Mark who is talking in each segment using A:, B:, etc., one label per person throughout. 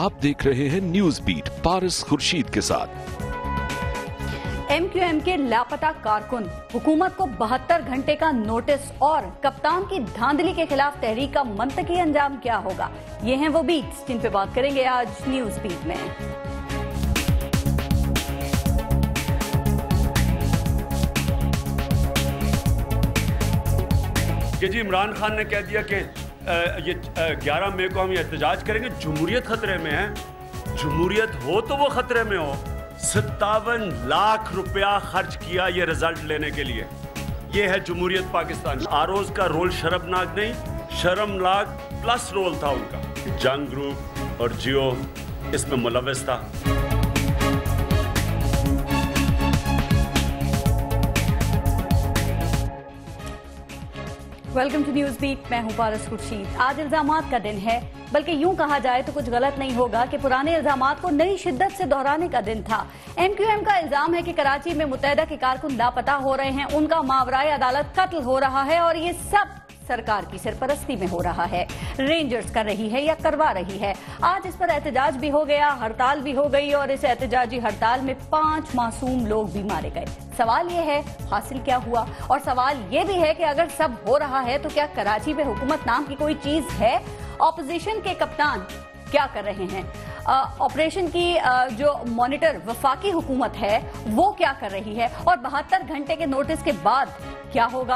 A: आप देख रहे हैं न्यूज बीट पारस खुर्शीद के साथ।
B: MQM के लापता कारकुन, हुकूमत को 72 घंटे का नोटिस और कप्तान की धांधली के खिलाफ तहरीक का मंतकी अंजाम क्या होगा? ये हैं वो बीट्स जिन पे बात करेंगे आज न्यूज बीट में।
C: कि जी इमरान खान ने कह दिया कि ये 11 मई को हम ये एहतजाज करेंगे। जमहूरियत खतरे में है। जमहूरियत हो तो वो खतरे में हो। 57 लाख रुपया खर्च किया ये रिजल्ट लेने के लिए। ये है जमहूरियत पाकिस्तान। आरोज का रोल शर्मनाक नहीं, शर्मनाक प्लस रोल था उनका। जंग ग्रुप और जियो इसमें मुलव्वस था।
B: वेलकम टू न्यूज बीट, मैं हूं पारस खुर्शीद। आज इल्जामात का दिन है, बल्कि यूं कहा जाए तो कुछ गलत नहीं होगा कि पुराने इल्जामात को नई शिद्दत से दोहराने का दिन था। MQM का इल्जाम है कि कराची में मुत्तहिदा के कारकुन लापता हो रहे हैं, उनका मावराए अदालत कत्ल हो रहा है और ये सब सरकार की सरपरस्ती में हो रहा है। रेंजर्स कर रही है या करवा रही है। आज इस पर एहतजाज भी हो गया, हड़ताल भी हो गई और इस एहतजाजी हड़ताल में 5 मासूम लोग भी मारे गए। सवाल ये है हासिल क्या हुआ, और सवाल ये भी है कि अगर सब हो रहा है तो क्या कराची में हुकूमत नाम की कोई चीज है? ऑपोजिशन के कप्तान क्या कर रहे हैं? ऑपरेशन की जो मॉनिटर वफाकी हुकूमत है वो क्या कर रही है? और 72 घंटे के नोटिस के बाद क्या होगा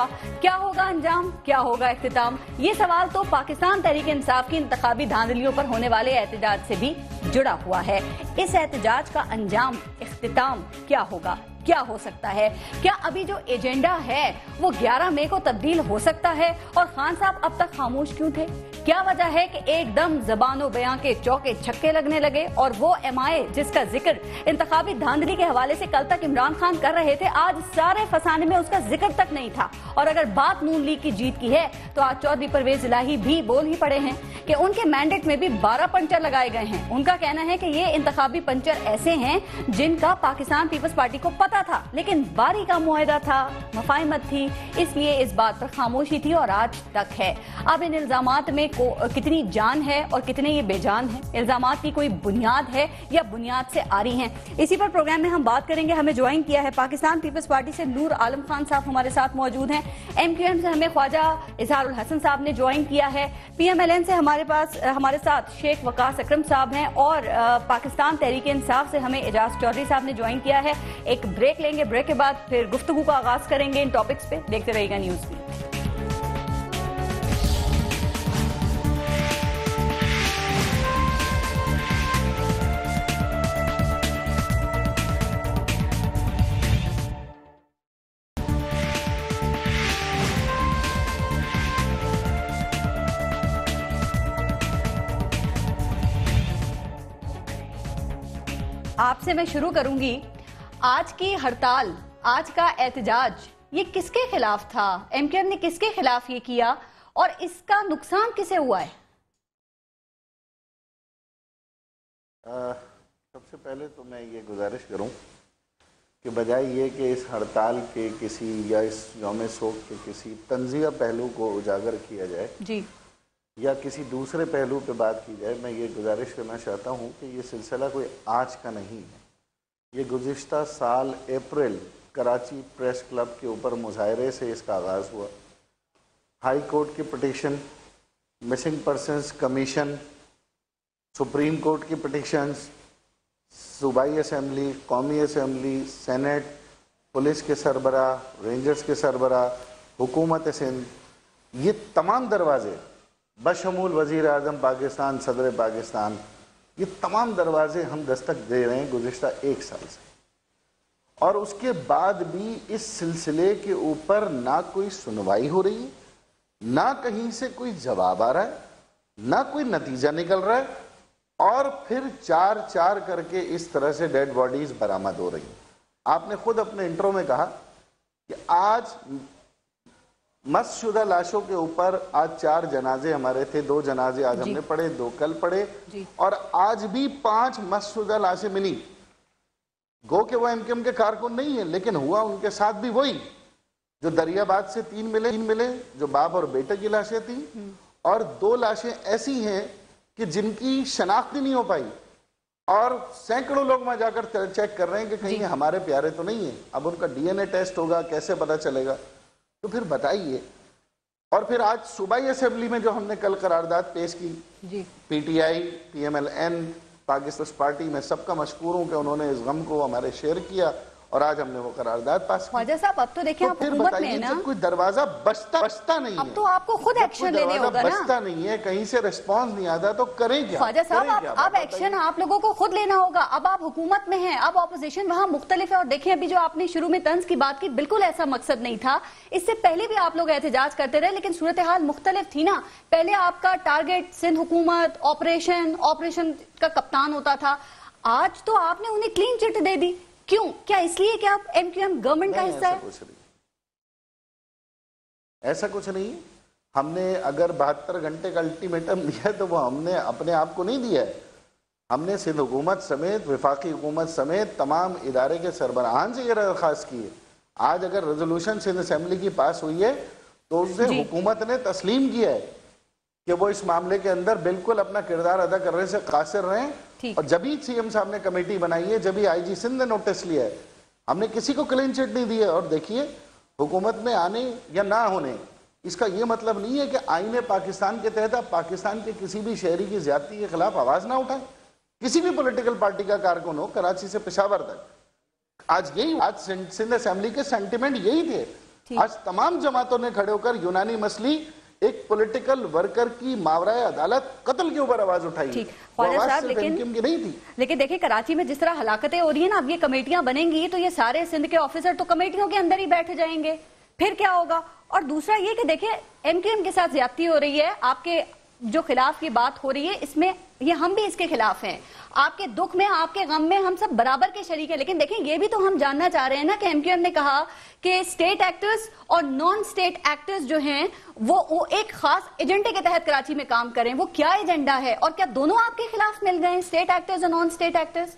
B: अंजाम, क्या होगा इख्तिताम? ये सवाल तो पाकिस्तान तहरीक इंसाफ की इंतखाबी धांधलियों पर होने वाले एहतजाज से भी जुड़ा हुआ है। इस एहतजाज का अंजाम, इख्तिताम क्या होगा, क्या हो सकता है? क्या अभी जो एजेंडा है वो 11 मई को तब्दील हो सकता है? और खान साहब अब तक खामोश क्यों थे? क्या वजह है कि एकदम ज़बानो बयां के चौके छक्के लगने लगे? और वो MI जिसका जिक्र इंतखाबी धांधली के हवाले से कल तक इमरान खान कर रहे थे, आज सारे फसाने में उसका जिक्र तक नहीं था। और अगर बात नून लीग की जीत की है तो आज चौधरी परवेज इलाही भी बोल ही पड़े हैं कि उनके मैंडेट में भी 12 पंचर लगाए गए हैं। उनका कहना है कि ये इंतखाबी पंचर ऐसे हैं जिनका पाकिस्तान पीपल्स पार्टी को पता था, लेकिन बारी का मुआहदा था, मफाहिमत थी, इसलिए इस बात पर खामोशी थी और आज तक है। अब इन इल्जामात में कितनी जान है और कितने ये बेजान है? इल्जामात की कोई बुनियाद है या बुनियाद से आ रही हैं? इसी पर प्रोग्राम में हम बात करेंगे। हमें ज्वाइन किया है पाकिस्तान पीपल्स पार्टी से नूर आलम खान साहब हमारे साथ मौजूद हैं। MQM से हमें ख्वाजा इजहारुल हसन साहब ने ज्वाइन किया है। PMLN से हमारे साथ शेख वकास अकरम साहब हैं और पाकिस्तान तहरीक इंसाफ से हमें एजाज चौधरी साहब ने ज्वाइन किया है। एक ब्रेक लेंगे, ब्रेक के बाद फिर गुफ्तगू का आगाज करेंगे इन टॉपिक्स पे। देखते रहिएगा न्यूज भी। आपसे मैं शुरू करूंगी। आज की हड़ताल, आज का एहतजाज, ये किसके खिलाफ था? MQM ने किसके खिलाफ ये किया और इसका नुकसान किसे हुआ है?
D: सबसे पहले तो मैं ये गुजारिश करूं कि बजाय ये कि इस हड़ताल के किसी या इस यौम शोक के किसी तंज़िया पहलू को उजागर किया जाए जी, या किसी दूसरे पहलू पे बात की जाए, मैं ये गुजारिश करना चाहता हूँ कि ये सिलसिला कोई आज का नहीं है। ये गुज़िश्ता साल अप्रैल कराची प्रेस क्लब के ऊपर मुजाहरे से इसका आगाज़ हुआ। हाई कोर्ट की petition, missing persons commission, supreme court की पिटीशंस, सूबाई असम्बली, कौमी असम्बली, सेनेट, पुलिस के सरबरा, रेंजर्स के सरबरा, हुकूमत सिंध, ये तमाम दरवाज़े बशमूल वज़ीर आज़म पाकिस्तान, सदर पाकिस्तान, ये तमाम दरवाजे हम दस्तक दे रहे हैं गुज़िश्ता 1 साल से। और उसके बाद भी इस सिलसिले के ऊपर ना कोई सुनवाई हो रही है, ना कहीं से कोई जवाब आ रहा है, ना कोई नतीजा निकल रहा है, और फिर 4-4 करके इस तरह से डेड बॉडीज बरामद हो रही हैं। आपने खुद अपने इंट्रो में कहा कि आज मस्शुदा लाशों के ऊपर आज 4 जनाजे हमारे थे। 2 जनाजे आज हमने पढ़े, 2 कल पढ़े, और आज भी 5 मस्शुदा लाशें मिली। गो के वो MQM के कारकुन नहीं है, लेकिन हुआ उनके साथ भी वही जो दरियाबाद से 3 मिले, जो बाप और बेटे की लाशें थी, और 2 लाशें ऐसी हैं کہ جن کی شناخت نہیں ہو پائی اور سینکڑوں لوگ وہاں جا کر چیک کر رہے ہیں کہ کہیں ہمارے پیارے تو نہیں ہیں. اب ان کا ڈی این اے ٹیسٹ ہوگا, کیسے پتا چلے گا؟ تو پھر بتائیے. اور پھر آج صوبائی اسمبلی میں جو ہم نے کل قرارداد پیش کی, P T I, P M L N, Pakistan party, میں سب کا مشکور ہوں کہ انہوں نے اس غم کو ہمارے شیئر کیا اور آج ہم نے وہ قرارداد پاس کی.
B: خواجہ صاحب اب تو دیکھیں آپ حکومت میں ہیں نا,
D: جب کوئی دروازہ بستا نہیں ہے,
B: اب تو آپ کو خود ایکشن لینے ہوگا نا.
D: بستا نہیں ہے, کہیں سے ریسپانس نہیں آتا تو کریں کیا؟
B: خواجہ صاحب اب ایکشن آپ لوگوں کو خود لینا ہوگا. اب آپ حکومت میں ہیں, اب اپوزیشن وہاں مختلف ہے. اور دیکھیں ابھی جو آپ نے شروع میں طنز کی بات کی, بالکل ایسا مقصد نہیں تھا. اس سے پہلے بھی آپ لوگ احتجاج کرتے رہے لیکن صورتحال مختلف تھی نا. پہلے آپ کا ٹارگٹ سندھ حکومت, آپریشن کا کپتان ہوتا تھا. آج تو آپ نے انہیں کلین چٹ دے دی. کیوں؟ کیا اس لیے کہ آپ ایم کیو ایم گورنمنٹ کا حصہ ہے؟
D: ایسا کچھ نہیں. ہم نے اگر 72 گھنٹے کا الٹیمیٹم دیا تو وہ ہم نے اپنے آپ کو نہیں دیا ہے. ہم نے سندھ حکومت سمیت, وفاقی حکومت سمیت تمام ادارے کے سربراہان سے یہ درخواست کی ہے. آج اگر ریزولوشن سندھ اسمبلی کی پاس ہوئی ہے تو اسے حکومت نے تسلیم کیا ہے کہ وہ اس معاملے کے اندر بالکل اپنا کردار ادا کرنے سے قاصر رہیں. اور جبھی سی ایم صاحب نے کمیٹی بنائی ہے, جبھی آئی جی سندھ نے نوٹس لیا ہے, ہم نے کسی کو کلین چٹ نہیں دی ہے. اور دیکھیے, حکومت میں آنے یا نہ ہونے اس کا یہ مطلب نہیں ہے کہ آئین پاکستان کے تحت آپ پاکستان کے کسی بھی شہری کی زیادتی کے خلاف آواز نہ اٹھائیں. کسی بھی پولیٹیکل پارٹی کا کارکن ہو, کراچی سے پشاور تک. آج سندھ اسمبلی کے سینٹیمنٹ یہی تھے. آج تمام جماعتوں نے کھڑے ہو کر یونانی مسئلہ ایک پولیٹیکل ورکر کی ماورائے عدالت قتل کے اوپر آواز اٹھائی.
B: لیکن دیکھیں کراچی میں جس طرح ہلاکتیں ہو رہی ہیں نا, اب یہ کمیٹیاں بنیں گی تو یہ سارے سندھ کے آفیسر تو کمیٹیوں کے اندر ہی بیٹھ جائیں گے. پھر کیا ہوگا؟ اور دوسرا یہ کہ دیکھیں ایم کیو ایم کے ساتھ زیادتی ہو رہی ہے, آپ کے جو خلاف کی بات ہو رہی ہے اس میں یہ ہم بھی اس کے خلاف ہیں. آپ کے دکھ میں, آپ کے غم میں ہم سب برابر کے شریک ہیں. لیکن دیکھیں یہ بھی تو ہم جاننا چاہ رہے ہیں نا کہ ایم کیو ایم نے کہا کہ اسٹیٹ ایکٹرز اور نان اسٹیٹ ایکٹرز جو ہیں وہ ایک خاص ایجنڈے کے تحت کراچی میں کام کریں. وہ کیا ایجنڈا ہے اور کیا دونوں آپ کے خلاف مل گئے ہیں, اسٹیٹ ایکٹرز اور نان اسٹیٹ ایکٹرز؟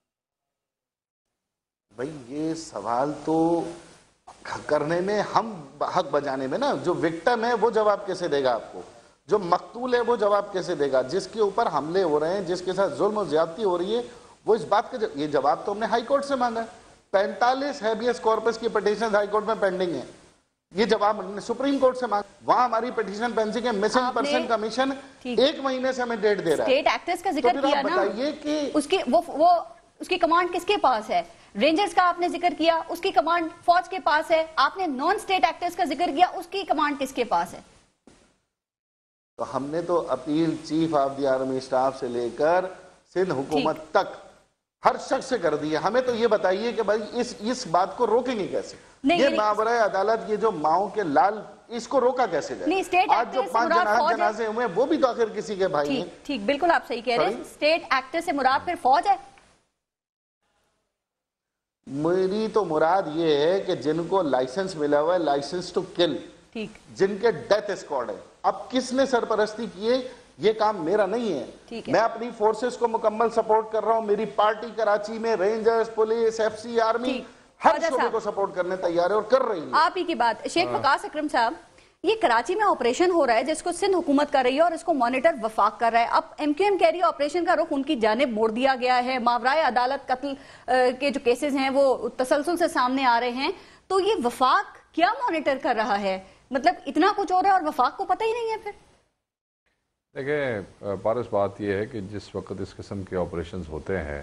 D: بھائی یہ سوال تو کرنے میں, ہم حق بجانے میں نا, جو وکٹم ہے وہ جواب کیسے دے گا آپ کو, جو مقتول ہے وہ جواب کیسے دے گا, جس کے اوپر حملے ہو رہے ہیں, جس کے ساتھ ظلم و زیادتی ہو رہی ہے, وہ اس بات کا یہ جواب تو ہم نے ہائی کورٹ سے مانگا. 45 ہیبیس کارپس کی پٹیشن ہائی کورٹ میں پینڈنگ ہیں. یہ جواب ہم نے سپریم کورٹ سے مانگا, وہاں ہماری پٹیشن پینڈنگ ہے. مسنگ پرسن کمیشن 1 مہینے سے ہمیں ڈیٹ دے رہا ہے.
B: اسٹیٹ ایکٹرز کا ذکر کیا نا,
D: بتائیے کہ
B: اس کی کمانڈ کس کے پاس ہے؟ رینجرز کا آپ نے ذکر کیا, اس کی کمانڈ فوج کے پاس ہے. آپ نے نان اسٹیٹ ایکٹرز کا ذکر کیا, اس کی کمانڈ کس کے پاس ہے؟
D: تو ہم نے تو appeal chief of the army staff سے لے کر سندھ حکومت تک ہر شخص سے کر دی ہے. ہمیں تو یہ بتائیے کہ بھائی اس بات کو روکیں گے کیسے؟ یہ ماورائے عدالت, یہ جو ماؤں کے لال, اس کو روکا کیسے جائے؟ آج جو 5 جنازے ہوئے وہ بھی تو آخر کسی کے بھائی ہیں.
B: ٹھیک, بالکل آپ صحیح کہہ رہے ہیں. اسٹیٹ ایکٹر سے مراد پھر فوج ہے؟
D: میری تو مراد یہ ہے کہ جن کو لائسنس ملا ہوا ہے, لائسنس ٹو کل, جن کے ڈیتھ اسکواڈ ہے. اب کس نے سرپرستی کیے, یہ کام میرا نہیں ہے. میں اپنی فورسز کو مکمل سپورٹ کر رہا ہوں. میری پارٹی کراچی میں rangers, police, F C, army ہر شعبے کو سپورٹ کرنے تیار ہے اور کر رہی ہے.
B: آپ ہی کی بات. شیخ وقاص اکرم صاحب, یہ کراچی میں آپریشن ہو رہا ہے جس کو سندھ حکومت کر رہی ہے اور اس کو مانیٹر وفاق کر رہا ہے. اب ایم کیو ایم کہہ رہی ہے آپریشن کا رخ ان کی جانب موڑ دیا گیا ہے. ماورائے عدالت قتل کے جو کیسز ہیں وہ تسلسل سے سامنے آ رہے ہیں. تو یہ وفاق کیا مانیٹر کر رہا ہے؟ مطلب اتنا کچھ ہو رہا ہے اور وفاق کو پتہ ہی نہیں ہے. پھر
E: دیکھیں پارس, بات یہ ہے کہ جس وقت اس قسم کے آپریشنز ہوتے ہیں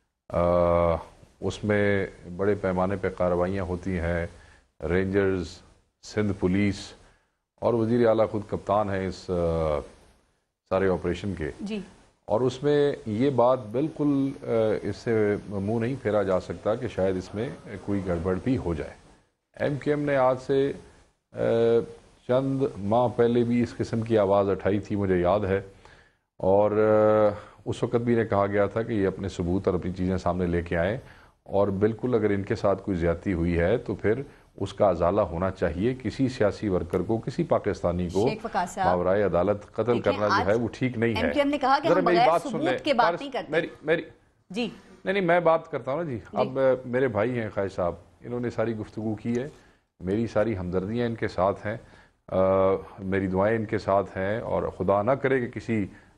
E: اس میں بڑے پیمانے پہ کارروائیاں ہوتی ہیں. رینجرز, سندھ پولیس اور وزیر اعلیٰ خود کپتان ہیں اس سارے آپریشن کے. اور اس میں یہ بات بالکل اس سے منہ نہیں پھیرا جا سکتا کہ شاید اس میں کوئی گڑبڑ بھی ہو جائے. ایم کیو ایم نے آج سے چند ماہ پہلے بھی اس قسم کی آواز اٹھائی تھی, مجھے یاد ہے. اور اس وقت بھی انہیں کہا گیا تھا کہ یہ اپنے ثبوت اور اپنی چیزیں سامنے لے کے آئیں, اور بالکل اگر ان کے ساتھ کوئی زیادتی ہوئی ہے تو پھر اس کا ازالہ ہونا چاہیے. کسی سیاسی ورکر کو, کسی پاکستانی کو ماورائے عدالت قتل کرنا جو ہے وہ ٹھیک نہیں ہے.
B: ذرا میری بات سن لیں.
E: نہیں, میں بات کرتا ہوں نا جی. اب میرے بھائی ہیں قائد صاحب, انہوں نے ساری گفتگو کی ہے, میری ساری ہمدردیاں ان کے ساتھ ہیں, میری دعائیں ان کے ساتھ ہیں, اور خدا نہ کرے کہ کسی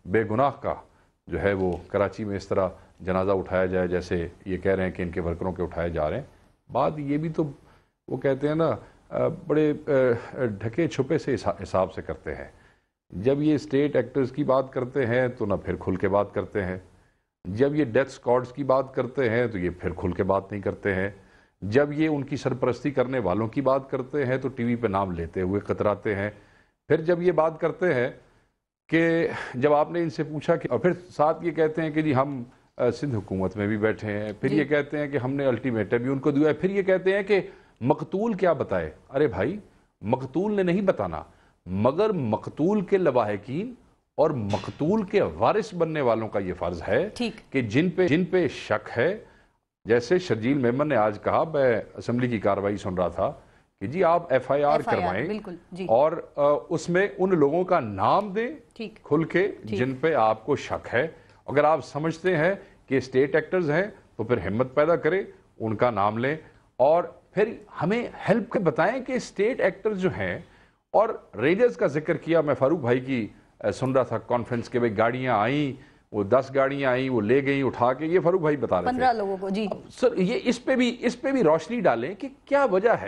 E: بے گناہ کا جو ہے وہ کراچی میں اس طرح جنازہ اٹھایا جائے جیسے یہ کہہ رہے ہیں کہ ان کے ورکروں کے اٹھائے جا رہے ہیں. بات یہ بھی تو وہ کہتے ہیں نا بڑے ڈھکے چھپے سے حساب سے کرتے ہیں. جب یہ اسٹیٹ ایکٹرز کی بات کرتے ہیں تو نہ پھر کھل کے بات کرتے ہیں. جب یہ ڈیتھ اسکواڈز کی بات کرتے ہیں تو یہ پھر کھل کے بات نہیں کرتے ہیں. جب یہ ان کی سرپرستی کرنے والوں کی بات کرتے ہیں تو ٹی وی پہ نام لیتے ہوئے قطراتے ہیں. پھر جب یہ بات کرتے ہیں کہ جب آپ نے ان سے پوچھا کہ اور پھر ساتھ یہ کہتے ہیں کہ جی ہم سندھ حکومت میں بھی بیٹھے ہیں. پھر یہ کہتے ہیں کہ ہم نے الٹیمیٹم بھی ان کو دیا ہے. پھر یہ کہتے ہیں کہ مقتول کیا بتائے. ارے بھائی مقتول نے نہیں بتانا، مگر مقتول کے لواحقین اور مقتول کے وارث بننے والوں کا یہ فرض ہے کہ جن پہ شک ہے. جیسے شرجیل میمن نے آج کہا، میں اسمبلی کی کارروائی سن رہا تھا کہ جی آپ ایف آئی آر کروائیں اور اس میں ان لوگوں کا نام دیں کھل کے جن پہ آپ کو شک ہے. اگر آپ سمجھتے ہیں کہ اسٹیٹ ایکٹرز ہیں تو پھر ہمت پیدا کریں، ان کا نام لیں اور پھر ہمیں ہیلپ کے بتائیں کہ اسٹیٹ ایکٹرز جو ہیں. اور رینجرز کا ذکر کیا، میں فاروق بھائی کی سن رہا تھا کانفرنس کے، بھائی گاڑیاں آئیں، وہ 10 گاڑیاں آئیں، وہ لے گئیں اٹھا کے. یہ فاروق بھائی بتا رہے تھے
B: 15 لوگوں کو. جی
E: سر یہ اس پہ بھی روشنی ڈالیں کہ کیا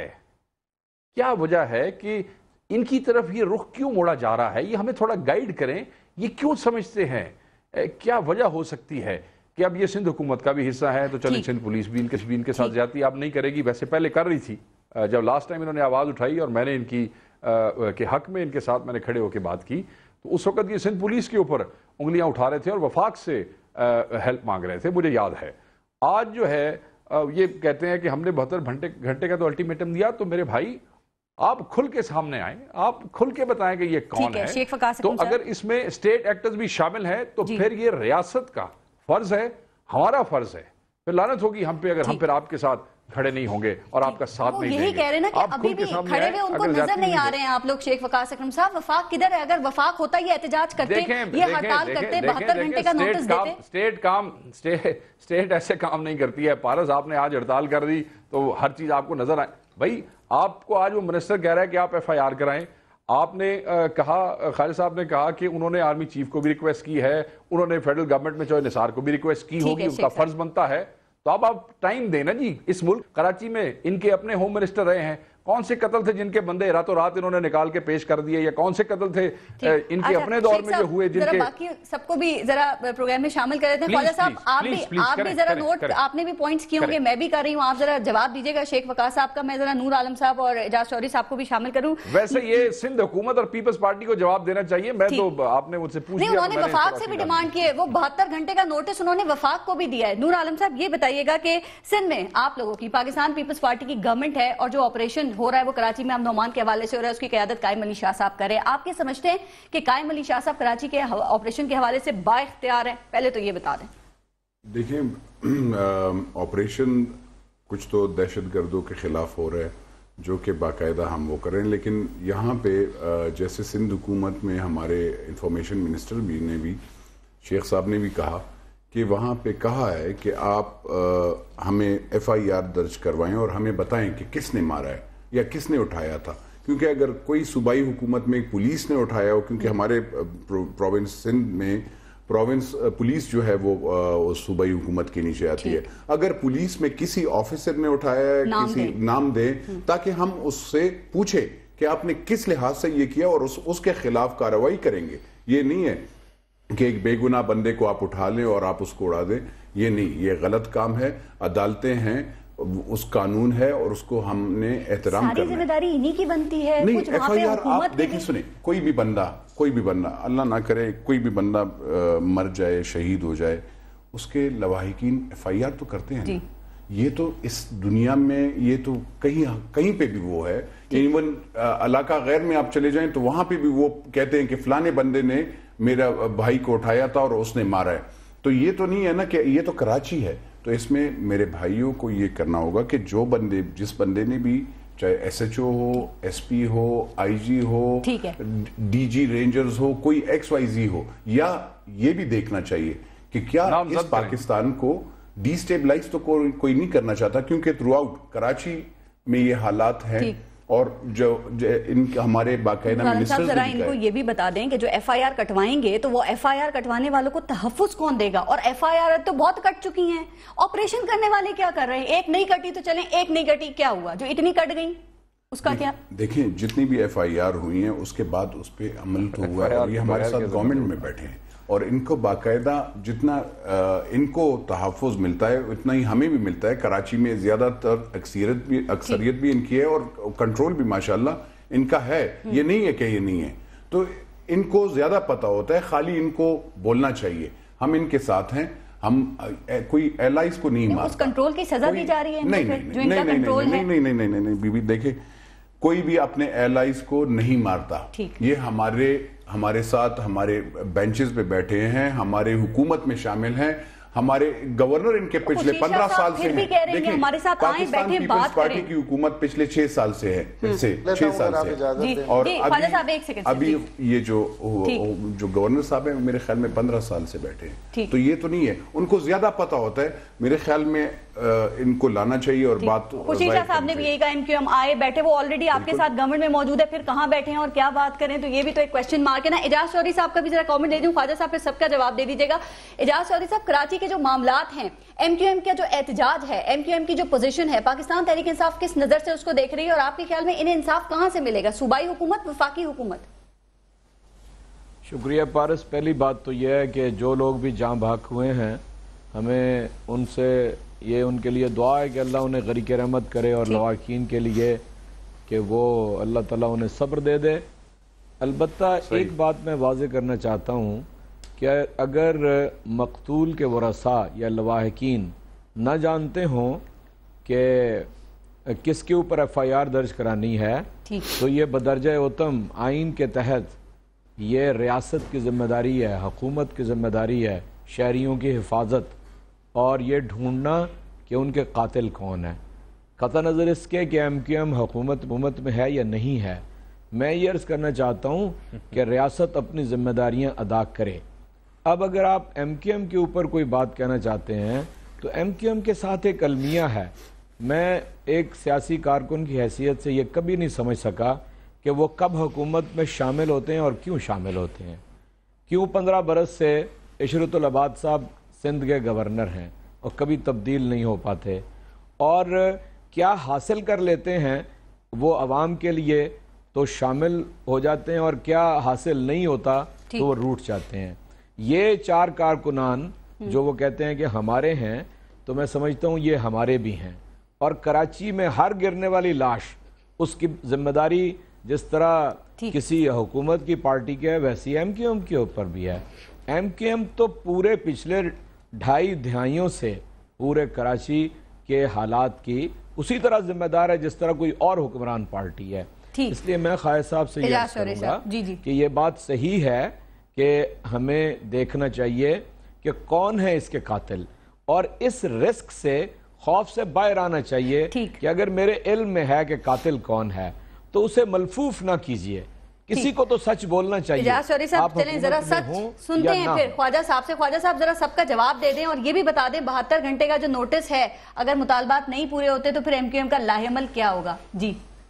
E: وجہ ہے کہ ان کی طرف یہ رخ کیوں موڑا جا رہا ہے. یہ ہمیں تھوڑا گائیڈ کریں، یہ کیوں سمجھتے ہیں، کیا وجہ ہو سکتی ہے کہ اب یہ سندھ حکومت کا بھی حصہ ہے تو چلیں سندھ پولیس بھی ان کے ساتھ زیادتی اب نہیں کرے گی. ویسے پہلے کر رہی تھی جب لاسٹ ٹائم انہوں نے آواز اٹھائی اور میں نے ان کی کے حق میں ان کے ساتھ میں نے کھڑے ہو کے بات کی تو اس وقت یہ سندھ پولیس کے اوپر انگلیاں اٹھا رہے تھے اور وفاق سے ہیلپ مانگ رہے تھے، مجھے یاد ہے. آج جو ہے یہ کہتے ہیں کہ ہم نے 72 گھنٹے کا تو الٹیمیٹم دیا. تو میرے بھائی آپ کھل کے سامنے آئیں، آپ کھل کے بتائیں کہ یہ کون ہے. تو اگر اس میں اسٹیٹ ایکٹرز بھی شامل ہیں تو پھر یہ ریاست کا فرض ہے، ہمارا فرض ہے. پھر لعنت ہوگی ہم پہ اگر ہم پھر آپ کے ساتھ کھڑے نہیں ہوں گے اور آپ کا ساتھ نہیں دیں گے.
B: یہی کہہ رہے ہیں نا کہ ابھی بھی کھڑے ہوئے ان کو نظر نہیں آ رہے ہیں آپ لوگ. شیخ وقاص اکرم صاحب وفاق کدھر ہے؟ اگر وفاق ہوتا یہ احتجاج کرتے، یہ ہڑتال کرتے، 72 گھنٹے کا نوٹس دیتے.
E: اسٹیٹ ایسے کام نہیں کرتی ہے. پارس آپ نے آج ہڑتال کر دی تو ہر چیز آپ کو نظر آئے. بھائی آپ کو آج وہ منسٹر کہہ رہا ہے کہ آپ ایف آئی آر کرائیں. آپ نے کہا، خالد صاحب نے کہا کہ انہوں نے آرمی چیف کو بھی ریکویسٹ کی ہے، انہوں نے فیڈرل گورنمنٹ میں چوہے نثار کو بھی ریکویسٹ کی ہوگی، ان کا فرض بنتا ہے. تو اب آپ ٹائم دیں نا جی. اس ملک کراچی میں ان کے اپنے ہوم منسٹر رہے ہیں. کون سے قتل تھے جن کے بندے راتوں رات انہوں نے نکال کے پیش کر دیے، یا کون سے قتل تھے ان کے اپنے دور میں جو ہوئے جن کے.
B: باقی سب کو بھی ذرا پروگرام میں شامل کر دیتے ہیں. خواجہ صاحب آپ بھی ذرا نوٹ، آپ نے بھی پوائنٹس کیے ہوں گے، میں بھی کر رہی ہوں، آپ ذرا جواب دیجیے گا شیخ وقاص صاحب کا. میں ذرا نور عالم صاحب اور اعجاز چودھری صاحب کو بھی شامل کروں.
E: ویسے یہ سندھ حکومت اور پیپلز پارٹی کو جواب دینا چاہیے. میں تو آپ نے مجھ سے پوچھ لیا،
B: انہوں نے وفاق سے بھی ڈیمانڈ کی ہے. وہ 72 گھنٹے کا نوٹس انہوں نے وفاق کو بھی دیا ہے. نور عالم صاحب یہ بتائیے گا کہ سندھ میں آپ لوگوں کی پاکستان پیپلز پارٹی کی گورنمنٹ ہے اور جو آپریشن ہو رہا ہے وہ کراچی میں نعمان کے حوالے سے ہو رہا ہے، اس کی قیادت قائم علی شاہ صاحب کر رہے ہیں. آپ کیا سمجھتے ہیں کہ قائم علی شاہ صاحب کراچی کے آپریشن کے حوالے سے با اختیار ہیں؟ پہلے تو یہ بتا دیں.
F: دیکھیں آپریشن کچھ تو دہشت گردوں کے خلاف ہو رہا ہے جو کہ باقاعدہ ہم وہ کریں، لیکن یہاں پہ جیسے سندھ حکومت میں ہمارے انفارمیشن منسٹر بھی نے بھی شیخ صاحب نے بھی کہا کہ وہاں پہ کہا ہے کہ آپ ہمیں ایف آئی آر درج کروائیں اور ہمیں بتائیں کہ کس نے مارا ہے یا کس نے اٹھایا تھا. کیونکہ اگر کوئی صوبائی حکومت میں پولیس نے اٹھایا ہو، کیونکہ ہمارے پروونس سندھ میں پروونس پولیس جو ہے وہ صوبائی حکومت کے نیچے آتی ہے. اگر پولیس میں کسی آفیسر نے اٹھایا ہے، کسی نام دیں تاکہ ہم اس سے پوچھیں کہ آپ نے کس لحاظ سے یہ کیا اور اس کے خلاف کارروائی کریں گے. یہ نہیں ہے کہ ایک بے گناہ بندے کو آپ اٹھا لیں اور آپ اس کو اڑا دیں. یہ نہیں، یہ غلط کام ہے. عدالتیں ہیں، اس قانون ہے اور اس کو ہم نے احترام کرنا ہے.
B: ساری ذمہ داری انہی کی بنتی ہے.
F: نہیں، ایف آئی آر آپ دیکھیں، سنیں، کوئی بھی بندہ اللہ نہ کرے کوئی بھی بندہ مر جائے، شہید ہو جائے، اس کے لواحقین ایف آئی آر تو کرتے ہیں. یہ تو اس دنیا میں یہ تو کہیں پہ بھی وہ ہے. ایون علاقہ غیر میں آپ چلے جائیں تو وہاں پہ بھی وہ کہتے ہیں کہ فلانے بندے نے میرا بھائی کو اٹھایا تھا اور اس نے مارا ہے. تو یہ تو نہیں ہے نا کہ یہ تو کراچی ہے. تو اس میں میرے بھائیوں کو یہ کرنا ہوگا کہ جس بندے نے بھی، چاہے ایس ایچ او ہو، ایس پی ہو، آئی جی ہو، ڈی جی رینجرز ہو، کوئی ایکس وائی زی ہو، یا یہ بھی دیکھنا چاہیے کہ کیا اس پاکستان کو ڈی سٹیبلائز تو کوئی نہیں کرنا چاہتا. کیونکہ تھرو آؤٹ کراچی میں یہ حالات ہیں اور جو ان ہمارے باقاعدہ منسٹرز
B: ذرا ان کو یہ بھی بتا دیں کہ جو ایف آئی آر کٹوائیں گے تو وہ ایف آئی آر کٹوانے والوں کو تحفظ کون دے گا؟ اور ایف آئی آر تو بہت کٹ چکی ہیں، آپریشن کرنے والے کیا کر رہے ہیں؟ ایک نہیں کٹی تو چلیں، ایک نہیں کٹی کیا ہوا؟ جو اتنی کٹ گئی اس کا کیا؟
F: دیکھیں جتنی بھی ایف آئی آر ہوئی ہیں اس کے بعد اس پہ عمل تو ہوا ہے، اور یہ ہمارے ساتھ گورنمنٹ میں بیٹھے ہیں، اور ان کو باقاعدہ جتنا ان کو تحفظ ملتا ہے اتنا ہی ہمیں بھی ملتا ہے۔ کراچی میں زیادہ تر اکثریت بھی ان کی ہے، اور کنٹرول بھی ماشاءاللہ ان کا ہے، یہ نہیں ہے کہ یہ نہیں ہے، تو ان کو زیادہ پتہ ہوتا ہے، خالی ان کو بولنا چاہیے ہم ان کے ساتھ ہیں، ہم کوئی ایلائز کو نہیں مارتا۔
B: اس کنٹرول کی سزا دی جا رہی ہے؟
F: نہیں بی بی دیکھیں، کوئی بھی اپنے ایلائز کو نہیں مارتا، یہ ہمارے ساتھ ہمارے بینچز پہ بیٹھے ہیں، ہمارے حکومت میں شامل ہیں، ہمارے گورنر ان کے پچھلے 15 سال سے ہیں۔ دیکھیں پاکستان پیپلز پارٹی کی حکومت پچھلے 6 سال سے ہے، 6 سال سے، اور ابھی یہ جو گورنر صاحب ہیں میرے خیال میں 15 سال سے بیٹھے ہیں، تو یہ تو نہیں ہے، ان کو زیادہ پتہ ہوتا ہے، میرے خیال میں ان کو لانا چاہیے اور بات۔
B: خورشید شاہ صاحب نے بھی یہی کہا ایم کیو ایم آئے بیٹھے، وہ آلریڈی آپ کے ساتھ گورنمنٹ میں موجود ہے، پھر کہاں بیٹھے ہیں اور کیا بات کریں؟ تو یہ بھی تو ایک کویسچن مارک ہے نا۔ اعجاز چودھری صاحب کا بھی ذرا کامنٹ دے دوں، خواجہ صاحب پھر سب کا جواب دے دیجیے گا۔ اعجاز چودھری صاحب، کراچی کے جو معاملات ہیں، ایم کیو ایم کا جو احتجاج ہے، ایم کیو ایم کی جو پوزیشن ہے، پاکستان تحریک انصاف کس نظر سے اس کو دیکھ رہی ہے، اور آپ کے خیال میں انہیں انصاف کہاں سے ملے گا؟ صوبائی حکومت، وفاقی حکومت؟
G: شکریہ پارس۔ پہلی بات تو یہ ہے کہ جو لوگ بھی جاں بحق ہوئے ہیں، ہمیں ان سے یہ ان کے لیے دعا ہے کہ اللہ انہیں غریق رحمت کرے، اور لواحقین کے لیے کہ وہ اللہ تعالیٰ انہیں صبر دے دے۔ البتہ ایک بات میں واضح کرنا چاہتا ہوں کہ اگر مقتول کے ورثاء یا لواحقین نہ جانتے ہوں کہ کس کے اوپر ایف آئی آر درج کرانی ہے، تو یہ بدرجہ اتم آئین کے تحت یہ ریاست کی ذمہ داری ہے، حکومت کی ذمہ داری ہے، شہریوں کی حفاظت اور یہ ڈھونڈنا کہ ان کے قاتل کون ہیں، قطع نظر اس کے کہ ایم کیو ایم حکومت میں ہے یا نہیں ہے۔ میں یہ عرض کرنا چاہتا ہوں کہ ریاست اپنی ذمہ داریاں ادا کرے۔ اب اگر آپ ایم کیو ایم کے اوپر کوئی بات کہنا چاہتے ہیں تو ایم کیو ایم کے ساتھ ایک المیہ ہے۔ میں ایک سیاسی کارکن کی حیثیت سے یہ کبھی نہیں سمجھ سکا کہ وہ کب حکومت میں شامل ہوتے ہیں اور کیوں شامل ہوتے ہیں، کیوں 15 برس سے عشرت العباد صاحب سندھ کے گورنر ہیں اور کبھی تبدیل نہیں ہو پاتے، اور کیا حاصل کر لیتے ہیں وہ عوام کے لیے تو شامل ہو جاتے ہیں، اور کیا حاصل نہیں ہوتا تو وہ روٹ جاتے ہیں۔ یہ 4 کارکنان جو وہ کہتے ہیں کہ ہمارے ہیں، تو میں سمجھتا ہوں یہ ہمارے بھی ہیں، اور کراچی میں ہر گرنے والی لاش اس کی ذمہ داری جس طرح کسی حکومت کی پارٹی کے ہے ویسی ایم کیو ایم کے اوپر بھی ہے۔ ایم کیو ایم تو پورے پچھلے 2.5 دہائیوں سے پورے کراچی کے حالات کی اسی طرح ذمہ دار ہے جس طرح کوئی اور حکمران پارٹی ہے۔ اس لیے میں خواجہ صاحب سے یہ عرض کروں گا کہ یہ بات صحیح ہے کہ ہمیں دیکھنا چاہیے کہ کون ہے اس کے قاتل، اور اس رسک سے خوف سے باہر آنا چاہیے کہ اگر میرے علم میں ہے کہ قاتل کون ہے تو اسے ملفوف نہ کیجئے، کسی کو تو سچ بولنا چاہیے۔
B: اعجاز چودھری صاحب چلیں ذرا سچ سنتے ہیں پھر خواجہ صاحب سے۔ خواجہ صاحب ذرا سب کا جواب دے دیں اور یہ بھی بتا دیں 72 گھنٹے کا جو نوٹس ہے، اگر مطالبات نہیں پورے ہوتے تو پھر ایم کیو ایم کا لاہ عمل کیا ہوگا؟ جی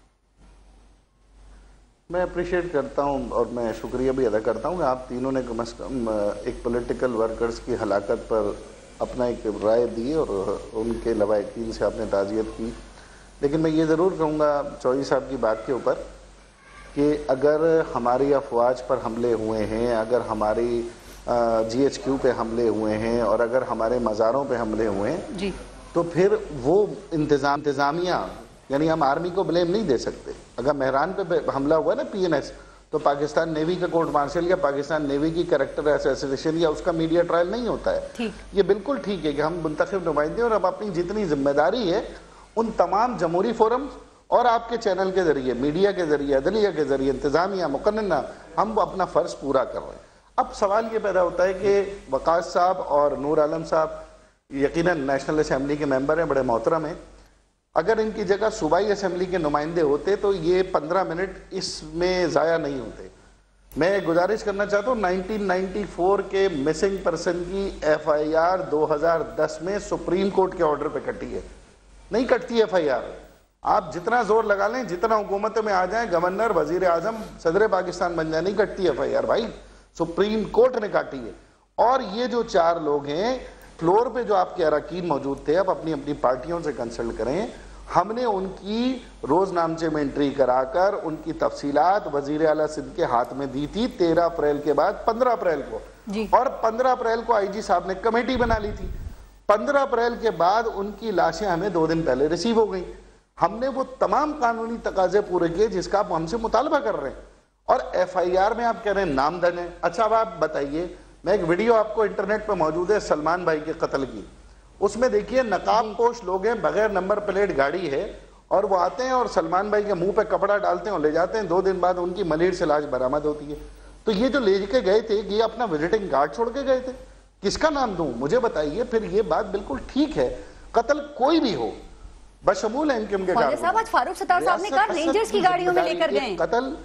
D: میں اپریشیٹ کرتا ہوں اور میں شکریہ بھی ادا کرتا ہوں کہ آپ تینوں نے کم از کم ایک پولیٹیکل ورکرز کی ہلاکت پر اپنا ایک رائے دی اور ان کے لواحقین سے آپ نے تعزیت کی، لیکن میں یہ ضرور کہوں گا چودھری صاحب کی بات کے اوپر کہ اگر ہماری افواج پر حملے ہوئے ہیں، اگر ہماری جی ایچ کیو پہ حملے ہوئے ہیں، اور اگر ہمارے مزاروں پہ حملے ہوئے ہیں تو پھر وہ انتظامیہ، یعنی ہم آرمی کو بلیم نہیں دے سکتے۔ اگر مہران پہ حملہ ہوا ہے نا پی این ایس، تو پاکستان نیوی کا کورٹ مارشل یا پاکستان نیوی کی کریکٹر ایسوسیشن یا اس کا میڈیا ٹرائل نہیں ہوتا ہے۔ یہ بالکل ٹھیک ہے کہ ہم منتخب نمائندے اور ہم اپنی جتنی ذمہ داری ہے ان تمام جمہوری فورم اور آپ کے چینل کے ذریعے، میڈیا کے ذریعے، عدلیہ کے ذریعے، انتظامیہ، مقننہ، ہم اپنا فرض پورا کر رہے ہیں۔ اب سوال یہ پیدا ہوتا ہے کہ وقاص صاحب اور نور عالم صاحب یقیناً نیشنل اسمبلی کے ممبر ہیں، بڑے محترم ہیں، اگر ان کی جگہ صوبائی اسمبلی کے نمائندے ہوتے تو یہ 15 منٹ اس میں ضائع نہیں ہوتے۔ میں گزارش کرنا چاہتا ہوں 1994 کے مسنگ پرسن کی ایف آئی آر 2010 میں سپریم کورٹ کے آرڈر پہ کٹی ہے، نہیں کٹتی ایف آئی آر۔ आप जितना जोर लगा लें, जितना हुकूमत में आ जाए, गवर्नर, वजीर आजम, सदर पाकिस्तान बन जाए, नहीं कटती FIR भाई, सुप्रीम कोर्ट ने काटी है। और ये जो 4 लोग हैं फ्लोर पे जो आपके अरकान मौजूद थे, अब अपनी अपनी पार्टियों से कंसल्ट करें, हमने उनकी रोजनामचे में एंट्री कराकर उनकी तफसीलात वजीर आला सिंध के हाथ में दी थी 13 अप्रैल के बाद 15 अप्रैल को, और 15 अप्रैल को IG साहब ने कमेटी बना ली थी। 15 अप्रैल के बाद उनकी लाशें हमें 2 दिन पहले रिसीव हो गई। हमने वो तमाम कानूनी तकाजे पूरे किए जिसका आप हमसे मुतालबा कर रहे हैं, और FIR में आप कह रहे हैं नामधन है। अच्छा अब आप बताइए, मैं एक वीडियो आपको इंटरनेट पर मौजूद है सलमान भाई के कत्ल की, उसमें देखिए नकाब पोश लोग हैं, बगैर नंबर प्लेट गाड़ी है, और वो आते हैं और सलमान भाई के मुंह पे कपड़ा डालते हैं और ले जाते हैं। 2 दिन बाद उनकी मलीर से लाश बरामद होती है। तो ये जो ले के गए थे, ये अपना विजिटिंग कार्ड छोड़ के गए थे, किसका नाम दूं मुझे बताइए। फिर ये बात बिल्कुल ठीक है, कत्ल कोई भी हो बशमूल MQM के
B: साहब, आज फारूक सत्तार साहब ने कहा रेंजर्स की गाड़ियों में लेकर गए
D: कत्ल।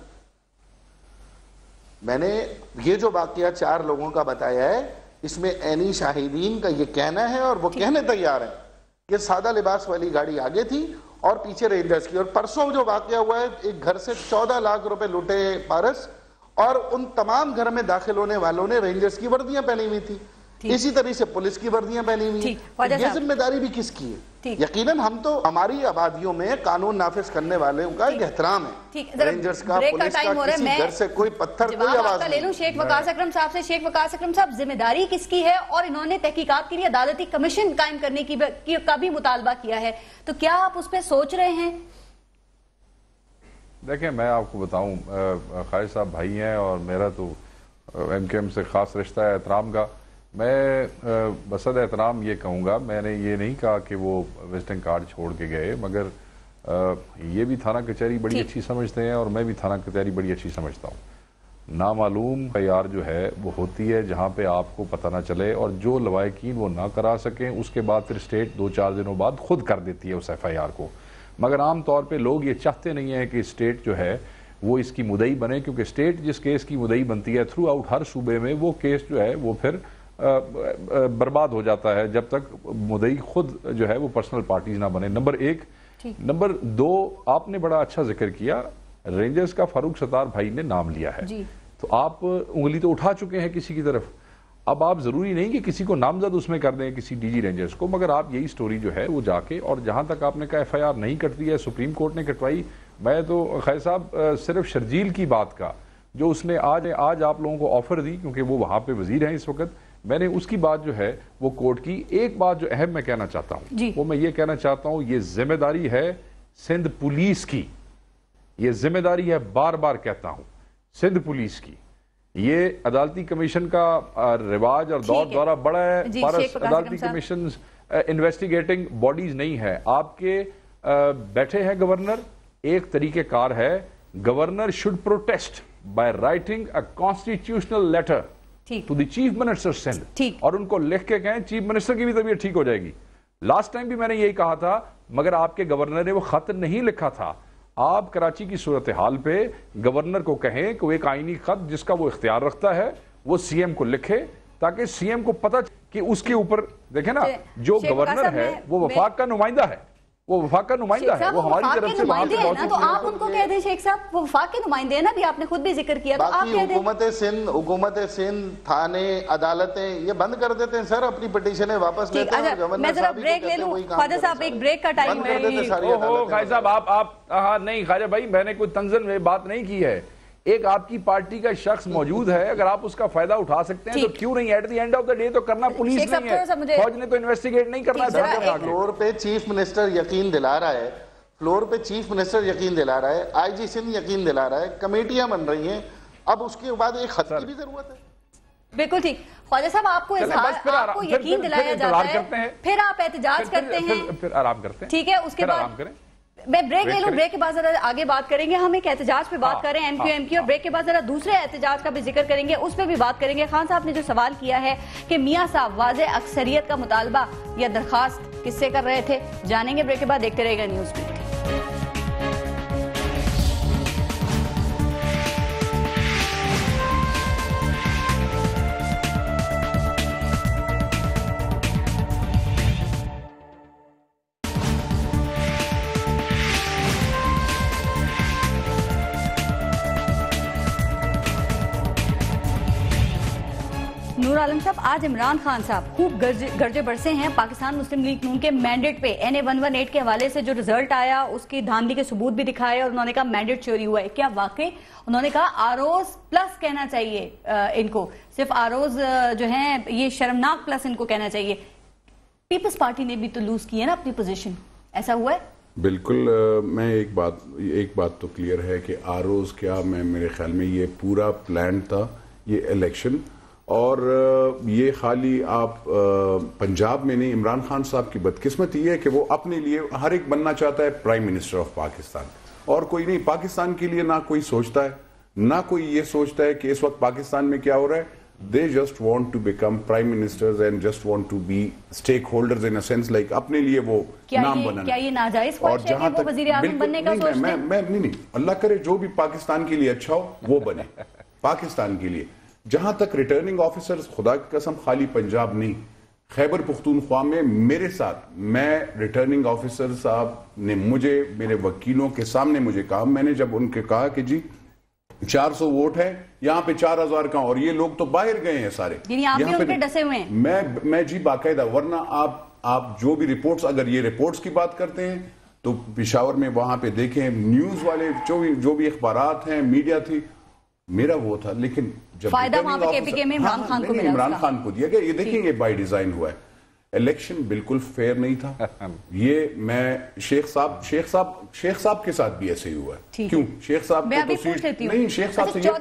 D: मैंने ये जो वाकया 4 लोगों का बताया है, इसमें ऐनी शाहिदीन का ये कहना है, और वो कहने तैयार है कि सादा लिबास वाली गाड़ी आगे थी और पीछे रेंजर्स की। और परसों जो वाकया हुआ है, एक घर से 14 लाख रुपए लुटे पारस, और उन तमाम घर में दाखिल होने वालों ने रेंजर्स की वर्दियां पहनी हुई थी, इसी तरह से पुलिस की वर्दियां पहनी हुई है। ये जिम्मेदारी भी किसकी है? यकीनन हम तो, हमारी आबादियों में कानून नाफिज करने वाले का एक एहतराम है, रेंजर्स का, पुलिस का, किसी घर से कोई पत्थर, कोई आवाज नहीं।
B: ले लूं शेख वकास अकरम साहब से। शेख वकास अकरम साहब, जिम्मेदारी किसकी है? और इन्होंने तहकीकात के लिए अदालती कमीशन कायम करने का भी मुतालबा किया है, तो क्या आप उस पर सोच रहे हैं?
E: देखिए मैं आपको बताऊं, खालिद साहब भाई हैं और मेरा तो MQM से खास रिश्ता है एहतराम का। मैं बसद एहतराम ये कहूँगा, मैंने ये नहीं कहा कि वो विजिटिंग कार्ड छोड़ के गए, मगर ये भी थाना कचहरी बड़ी अच्छी समझते हैं और मैं भी थाना कचहरी बड़ी अच्छी समझता हूँ। नामालूम FIR जो है वो होती है जहाँ पे आपको पता ना चले, और जो लवाहिकीन वो ना करा सकें उसके बाद फिर स्टेट 2-4 दिनों बाद खुद कर देती है उस FIR को। मगर आम तौर पे लोग ये चाहते नहीं हैं कि स्टेट जो है वो इसकी मुदई बने, क्योंकि स्टेट जिस केस की मुदई बनती है थ्रू आउट हर सूबे में, वो केस जो है वो फिर बर्बाद हो जाता है जब तक मुदई खुद जो है वो पर्सनल पार्टीज ना बने। नंबर 1। नंबर 2, आपने बड़ा अच्छा जिक्र किया, रेंजर्स का फारूक सत्तार भाई ने नाम लिया है, तो आप उंगली तो उठा चुके हैं किसी की तरफ। अब आप जरूरी नहीं कि किसी को नामजद उसमें कर दें, किसी DG रेंजर्स को, मगर आप यही स्टोरी जो है वो जाके, और जहां तक आपने कहा FIR नहीं कटती है, सुप्रीम कोर्ट ने कटवाई। मैं तो खालिद साहब सिर्फ शर्जील की बात का जो उसने आज आप लोगों को ऑफर दी, क्योंकि वो वहां पे वजीर हैं इस वक्त, मैंने उसकी बात जो है वो कोर्ट की। एक बात जो अहम मैं कहना चाहता हूं, वो मैं ये कहना चाहता हूं, ये जिम्मेदारी है सिंध पुलिस की, ये जिम्मेदारी है, बार बार कहता हूं, सिंध पुलिस की। ये अदालती कमीशन का रिवाज और दौर दौरा बड़ा है, पर अदालती कमीशन इन्वेस्टिगेटिंग बॉडीज नहीं है। आपके बैठे हैं गवर्नर, एक तरीकेकार है, governor should protest by writing a constitutional letter to the chief minister Sindh, और उनको लिख के कहें चीफ मिनिस्टर की भी तबीयत ठीक हो जाएगी। लास्ट टाइम भी मैंने यही कहा था, मगर आपके गवर्नर ने वो खत नहीं लिखा था। आप कराची की सूरत हाल पे गवर्नर को कहें कि वो एक आईनी खत जिसका वो इख्तियार रखता है वो CM को लिखे, ताकि CM को पता कि उसके ऊपर देखे ना, जो गवर्नर है वो वफाक का नुमाइंदा है, वो वफाक का नुमाइंदा है, वो हमारी तरफ से वहां पे
B: ना, तो आप उनको कह दें शेख साहब, वो वफाक के नुमाइंदे हैं ना, भी आपने खुद भी जिक्र किया, तो आप कह दें।
D: हुकूमत सिंध, थाने, अदालतें ये बंद कर देते हैं सर, अपनी पिटीशनें वापस लेते हैं।
B: मैं जरा ब्रेक ले लूं ख्वाजा साहब, एक ब्रेक का टाइम है।
E: ख्वाजा साहब आप नहीं ख्वाजा भाई, मैंने कोई तंजन में बात नहीं की है। एक आपकी पार्टी का शख्स मौजूद है, अगर आप उसका फायदा उठा सकते हैं तो क्यों नहीं? At the end of the day तो करना पुलिस नहीं है, फौज ने तो इन्वेस्टिगेट नहीं करना।
D: फ्लोर पे चीफ मिनिस्टर यकीन दिला रहा है, फ्लोर पे चीफ मिनिस्टर यकीन दिला रहा है, IG सिंध यकीन दिला रहा है, कमेटियां बन रही हैं, अब उसके बाद एक खत की भी जरूरत है।
B: बिल्कुल ठीक। ख्वाजा साहब, आपको यकीन दिलाया जाता है, फिर आप एहतजाज करते हैं,
E: फिर आराम करते हैं,
B: ठीक है, उसके बाद मैं ब्रेक ले लूं, ब्रेक के बाद जरा आगे बात करेंगे। हम एक एहतजाज पे बात कर रहे हैं MQM की, और ब्रेक के बाद जरा दूसरे एहतजाज का भी जिक्र करेंगे, उस पर भी बात करेंगे। खान साहब ने जो सवाल किया है कि मियां साहब वाज़ेह अक्सरियत का मुतालबा या दरखास्त किससे कर रहे थे, जानेंगे ब्रेक के बाद। देखते रहेगा न्यूज़ बीट। عالم صاحب، آج عمران خان صاحب خوب گرجے برسے ہیں پاکستان مسلم لیگ نون کے مینڈیٹ پہ. NA 118 کے حوالے سے جو رزلٹ آیا اس کی دھاندلی کے ثبوت بھی دکھائے اور انہوں نے کہا مینڈیٹ چوری ہوا ہے. کیا واقعی انہوں نے کہا آروز پلس کہنا چاہیے ان کو، صرف آروز جو ہیں یہ شرمناک پلس ان کو کہنا چاہیے. پیپلز پارٹی نے بھی تو لوز کی ہے نا اپنی پوزیشن، ایسا ہوا ہے؟
F: بالکل. میں ایک بات تو کلیئر ہے کہ آروز کیا، میرے خیال میں یہ پورا پلان تھا یہ الیکشن، اور یہ خالی آپ پنجاب میں نہیں. عمران خان صاحب کی بدقسمتی یہ ہے کہ وہ اپنے لیے ہر ایک بننا چاہتا ہے پرائم منسٹر آف پاکستان، اور کوئی نہیں. پاکستان کے لیے نہ کوئی سوچتا ہے، نہ کوئی یہ سوچتا ہے کہ اس وقت پاکستان میں کیا ہو رہا ہے. They just want to become prime ministers and just want to be stakeholders in a sense, like اپنے لیے وہ نام بنانا.
B: کیا یہ ناجائز خواہش ہے کہ وہ وزیر اعظم بننے کا سوچتے ہیں؟
F: نہیں، اللہ کرے جو بھی پاکستان کے لیے اچھا ہو وہ بنے پاکستان کے لیے. جہاں تک ریٹرننگ آفیسرز، خدا کی قسم خالی پنجاب نہیں، خیبر پختونخوا میں میرے ساتھ، میں ریٹرننگ آفیسر صاحب نے مجھے میرے وکیلوں کے سامنے مجھے کہا، میں نے جب ان کے کہا کہ جی 400 ووٹ ہے یہاں پہ 4000 کا، اور یہ لوگ تو باہر گئے ہیں سارے،
B: یعنی آپ بھی ان پہ ڈسے ہوئے ہیں.
F: میں جی باقاعدہ، ورنہ آپ جو بھی رپورٹس، اگر یہ رپورٹس کی بات کرتے ہیں تو پشاور میں وہاں پہ دیکھیں نیوز والے جو بھی اخبارات ہیں، میڈیا تھی، میرا وہ تھا. لیکن جب
B: فائدہ وہاں پہ KPK میں عمران خان کو ملا،
F: عمران خان کو دیا گیا. یہ دیکھیں یہ بائی ڈیزائن ہوا ہے. الیکشن بالکل فیئر نہیں تھا. یہ میں شیخ صاحب کے ساتھ بھی ایسے ہی ہوا ہے. کیوں شیخ صاحب کو تو سیٹ نہیں، شیخ صاحب سے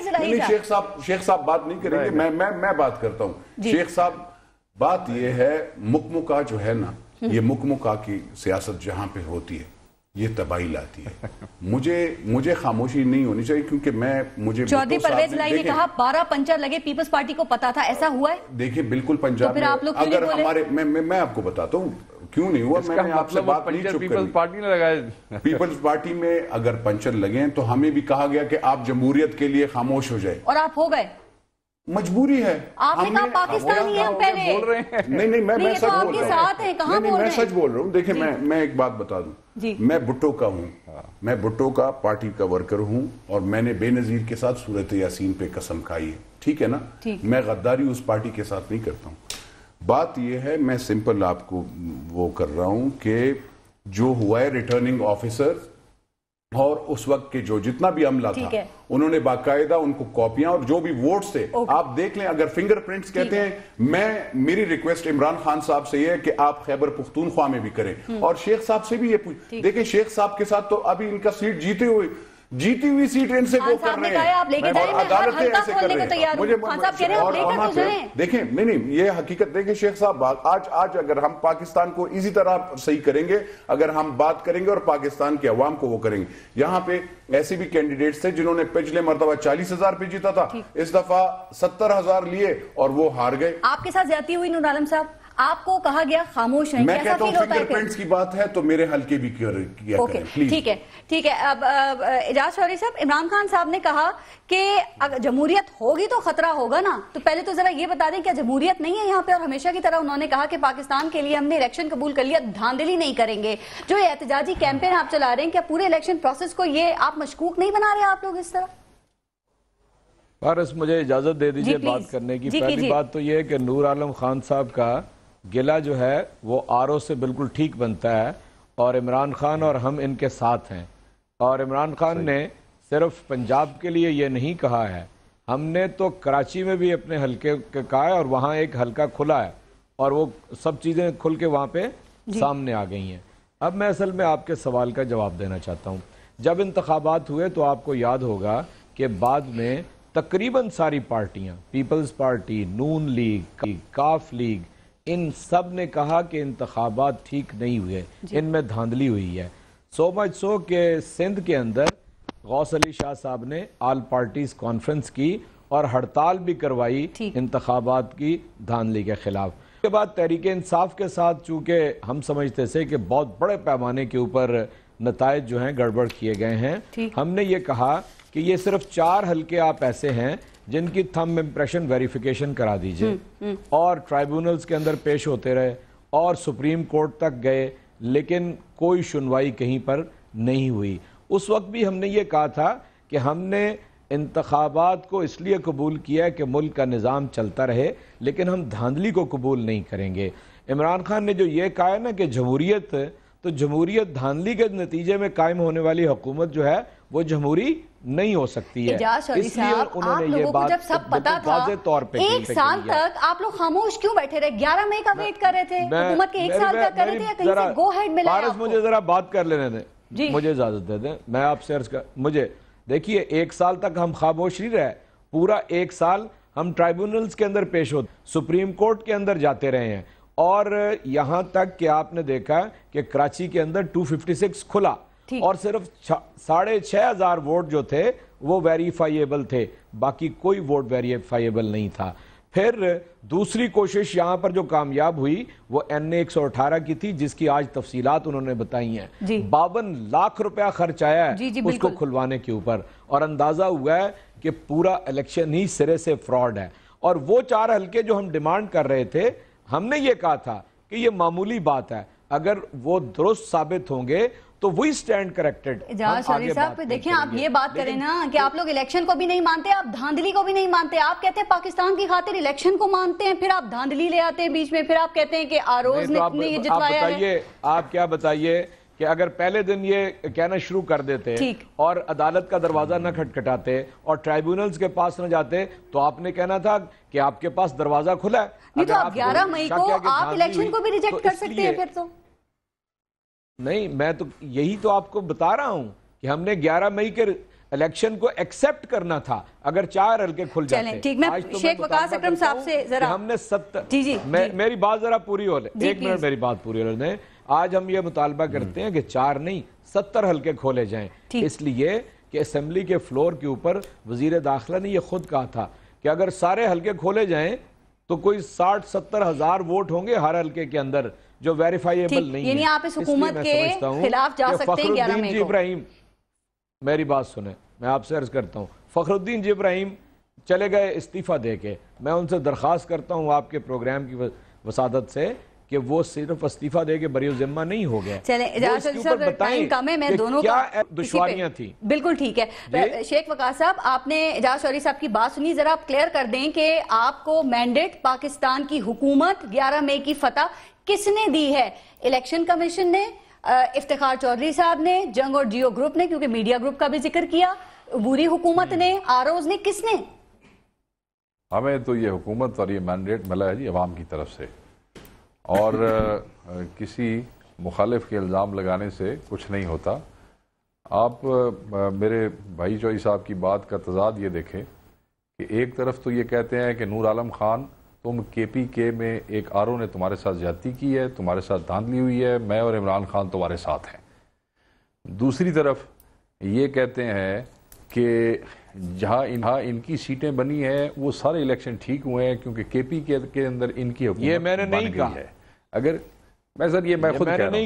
F: شیخ صاحب بات نہیں کریں گے، میں بات کرتا ہوں. شیخ صاحب بات یہ ہے، مکمکا جو ہے نا، یہ مکمکا کی سیاست جہاں پہ ہوتی ہے یہ تباہی لاتی ہے. مجھے خاموشی نہیں ہونی چاہیے، کیونکہ مجھے
B: چودھری پرویز الہی نے کہا 12 پنچر لگے، پیپلز پارٹی کو پتا تھا، ایسا ہوا ہے؟
F: دیکھیں بالکل پنجاب میں اگر ہمارے، میں آپ کو بتاتا ہوں کیوں نہیں ہوا. میں نے آپ سے بات نہیں چپ کری. پیپلز پارٹی میں اگر پنچر لگے تو ہمیں بھی کہا گیا کہ آپ جمہوریت کے لیے خاموش ہو جائے،
B: اور آپ ہو گئے.
F: مجبوری ہے.
B: آپ نے کہا پاکستانی ہیں پہلے.
F: نہیں میں سچ بول رہا ہوں. میں سچ بول رہا ہوں. دیکھیں میں ایک بات بتا دوں، میں بھٹو کا ہوں، میں بھٹو کا پارٹی کا ورکر ہوں، اور میں نے بے نظیر کے ساتھ سورت یاسین پہ قسم کھائی ہے. ٹھیک ہے نا، میں غداری اس پارٹی کے ساتھ نہیں کرتا ہوں. بات یہ ہے، میں سمپل آپ کو وہ کر رہا ہوں کہ جو ہوا ہے ریٹرننگ آفیسر اور اس وقت کے جو جتنا بھی عملہ تھا، انہوں نے باقاعدہ ان کو کاپیاں اور جو بھی ووٹس تھے آپ دیکھ لیں. اگر فنگر پرنٹس کہتے ہیں، میری ریکویسٹ عمران خان صاحب سے یہ ہے کہ آپ خیبر پختونخوا میں بھی کریں، اور شیخ صاحب سے بھی یہ پوچھ. دیکھیں شیخ صاحب کے ساتھ تو ابھی ان کا سیٹ جیتی ہوئی سیٹ ان سے وہ کر رہے ہیں، اور عدالتیں ایسے کر رہے ہیں. دیکھیں نہیں یہ حقیقت. دیکھیں شیخ صاحب، آج اگر ہم پاکستان کو اسی طرح صحیح کریں گے، اگر ہم بات کریں گے اور پاکستان کے عوام کو وہ کریں گے. یہاں پہ ایسے بھی کینڈیڈیٹس تھے جنہوں نے پچھلے مرتبہ 40,000 پہ جیتا تھا، اس دفعہ 70,000 لیے اور وہ ہار گئے. آپ
B: کے ساتھ زیادتی ہوئی نور عالم صاحب، آپ کو کہا گیا خاموش رہیں.
F: میں کہتا ہوں فنگر پرنٹس کی بات ہے تو میرے حلقے بھی کیا کریں پلیز.
B: ٹھیک ہے. اب اعجاز شوری صاحب، عمران خان صاحب نے کہا کہ اگر جمہوریت ہوگی تو خطرہ ہوگا نا، تو پہلے تو ذرا یہ بتا دیں کیا جمہوریت نہیں ہے یہاں پہ؟ اور ہمیشہ کی طرح انہوں نے کہا کہ پاکستان کے لیے ہم نے الیکشن قبول کر لیا، دھاندلی نہیں کریں گے. جو یہ احتجاجی کیمپین آپ چلا رہے ہیں، کیا پورے الیکشن پروسیس کو یہ آپ مشکوک نہیں بنا رہے آپ لوگ اس طرح؟
G: بس مجھے اجازت دے دیجئے بات کرنے کی. پہلی بات تو یہ ہے کہ نور عالم خان صاحب کا گلہ جو ہے وہ آرو سے بالکل ٹھیک بنتا ہے، اور عمران خان اور ہم ان کے ساتھ ہیں. اور عمران خان نے صرف پنجاب کے لیے یہ نہیں کہا ہے، ہم نے تو کراچی میں بھی اپنے حلقے کا کہا ہے، اور وہاں ایک حلقہ کھلا ہے اور وہ سب چیزیں کھل کے وہاں پہ سامنے آ گئی ہیں. اب میں اصل میں آپ کے سوال کا جواب دینا چاہتا ہوں. جب انتخابات ہوئے تو آپ کو یاد ہوگا کہ بعد میں تقریباً ساری پارٹیاں، people's party, Noon league, Qaf league, ان سب نے کہا کہ انتخابات ٹھیک نہیں ہوئے، ان میں دھاندلی ہوئی ہے. سو مچ سو کہ سندھ کے اندر غوث علی شاہ صاحب نے آل پارٹیز کانفرنس کی اور ہڑتال بھی کروائی انتخابات کی دھاندلی کے خلاف. اس کے بعد تحریک انصاف کے ساتھ چونکہ ہم سمجھتے تھے کہ بہت بڑے پیمانے کے اوپر نتائج جو ہیں گڑبڑ کیے گئے ہیں، ہم نے یہ کہا کہ یہ صرف 4 حلقے آپ ایسے ہیں جن کی تھم امپریشن ویریفیکیشن کرا دیجئے، اور ٹرائیبونلز کے اندر پیش ہوتے رہے اور سپریم کورٹ تک گئے، لیکن کوئی سنوائی کہیں پر نہیں ہوئی. اس وقت بھی ہم نے یہ کہا تھا کہ ہم نے انتخابات کو اس لیے قبول کیا ہے کہ ملک کا نظام چلتا رہے، لیکن ہم دھاندلی کو قبول نہیں کریں گے۔ عمران خان نے جو یہ کہا ہے نا کہ جمہوریت، تو جمہوریت دھاندلی کے نتیجے میں قائم ہونے والی حکومت جو ہے وہ جمہوری نہیں ہو سکتی ہے۔
B: اعجاز چودھری صاحب، آپ لوگوں کو جب سب پتا تھا، ایک سال تک آپ لوگ خاموش کیوں بیٹھے رہے؟ 11 مئی کا ویٹ کر رہے تھے، حکومت کے ایک سال کا کر رہے تھے، یا کہیں سے گو ہیڈ ملا ہے آپ کو؟
G: مجھے ذرا بات کر لینے دیں، مجھے اجازت دے دیں، میں آپ سے عرض کر، مجھے دیکھیے ایک سال تک ہم خاموش نہیں رہے، پورا ایک سال ہم ٹرائیبونلز کے اندر پیش ہوتے، سپریم کورٹ کے اندر جاتے رہے ہیں، اور یہاں تک کہ آپ نے دیکھا کہ کراچی کے اندر 256 کھلا اور صرف 6,500 ووٹ جو تھے وہ ویریفائیبل تھے، باقی کوئی ووٹ ویریفائیبل نہیں تھا۔ پھر دوسری کوشش یہاں پر جو کامیاب ہوئی وہ NA 118 کی تھی، جس کی آج تفصیلات انہوں نے بتائی ہیں۔ 52 لاکھ روپیہ خرچ آیا ہے اس کو کھلوانے کے اوپر، اور اندازہ ہوا ہے کہ پورا الیکشن ہی سرے سے فراڈ ہے۔ اور وہ 4 حلقے جو ہم ڈیمانڈ کر رہے تھے، ہم نے یہ کہا تھا کہ یہ معمولی بات ہے، اگر وہ درست ثابت ہوں گے تو وہی سٹینڈ کریکٹڈ۔
B: اعجاز چودھری صاحب دیکھیں، آپ یہ بات کریں نا کہ آپ لوگ الیکشن کو بھی نہیں مانتے، آپ دھاندلی کو بھی نہیں مانتے، آپ کہتے ہیں پاکستان کی خاطر الیکشن کو مانتے ہیں، پھر آپ دھاندلی لے آتے ہیں بیچ میں، پھر آپ کہتے ہیں کہ آروز نے یہ جتوایا ہے۔
G: آپ کیا بتائیے کہ اگر پہلے دن یہ کہنا شروع کر دیتے اور عدالت کا دروازہ نہ کھٹکھٹاتے اور ٹرائیبونلز کے پاس نہ جاتے تو آپ نے کہنا تھا کہ آپ کے پاس دروازہ کھلا ہے۔
B: نہیں تو آپ 11 مئی کو آپ الیکشن کو بھی ریجیکٹ کر سکتے ہیں پھر تو۔
G: نہیں، میں تو یہی تو آپ کو بتا رہا ہوں کہ ہم نے 11 مئی کے الیکشن کو ایکسپٹ کرنا تھا اگر 4 حلقے کھل جاتے۔
B: چلیں ٹھیک، میں شیخ وقاص اکرم صاحب سے ذرا،
G: ہم نے 70، میری بات ذرا پوری ہو لے، ایک منٹ میری بات پوری ہو لے۔ آج ہم یہ مطالبہ کرتے ہیں کہ 4 نہیں 70 حلقے کھولے جائیں، اس لیے کہ اسمبلی کے فلور کے اوپر وزیر داخلہ نے یہ خود کہا تھا کہ اگر سارے حلقے کھولے جائیں تو کوئی 60-70 ہزار ووٹ ہوں گے ہر حلقے کے اندر جو ویریفائیبل نہیں ہیں۔
B: یعنی آپ اس حکومت کے خلاف جا سکتے ہیں 11 مئی کو۔
G: ابراہیم میری بات سنیں، میں آپ سے عرض کرتا ہوں، فخر الدین جی ابراہیم چلے گئے استعفیٰ دے کے، میں ان سے درخواست کرتا ہوں آپ کے پروگرام کی وسادت سے کہ وہ صرف استعفیٰ دے کے بری ذمہ نہیں ہو گئے۔
B: چلیں اجازت چودھری صاحب، ٹائم کم ہے، میں دونوں
G: کیا دشواریاں تھیں۔
B: بالکل ٹھیک ہے شیخ وقاص صاحب، آپ نے اعجاز چودھری صاحب کی بات سنی، ذرا آپ کلیئر کر دیں کہ آپ کو مینڈیٹ پاکستان کی حکومت 11 مئی کی فتح کس نے دی ہے؟ الیکشن کمیشن نے، افتخار چودھری صاحب نے، جنگ اور جیو گروپ نے، کیونکہ میڈیا گروپ کا بھی ذکر کیا، عبوری حکومت نے، آروز نے، کس نے؟
E: ہمیں تو یہ حکومت اور یہ مینڈیٹ ملا ہے جی عوام کی طرف سے، اور کسی مخالف کے الزام لگانے سے کچھ نہیں ہوتا۔ آپ میرے بھائی چودھری صاحب کی بات کا تضاد یہ دیکھیں کہ ایک طرف تو یہ کہتے ہیں کہ نور عالم خان تم KPK میں ایک آرو نے تمہارے ساتھ زیادتی کی ہے، تمہارے ساتھ دھاندلی ہوئی ہے، میں اور عمران خان تمہارے ساتھ ہیں۔ دوسری طرف یہ کہتے ہیں کہ جہاں ان کی سیٹیں بنی ہیں وہ سارے الیکشن ٹھیک ہوئے ہیں کیونکہ KPK کے اندر ان کی حکومت
G: یہ میں نے نہیں کہا ہے۔
E: اگر میں سر یہ میں خود کہہ رہا ہوں،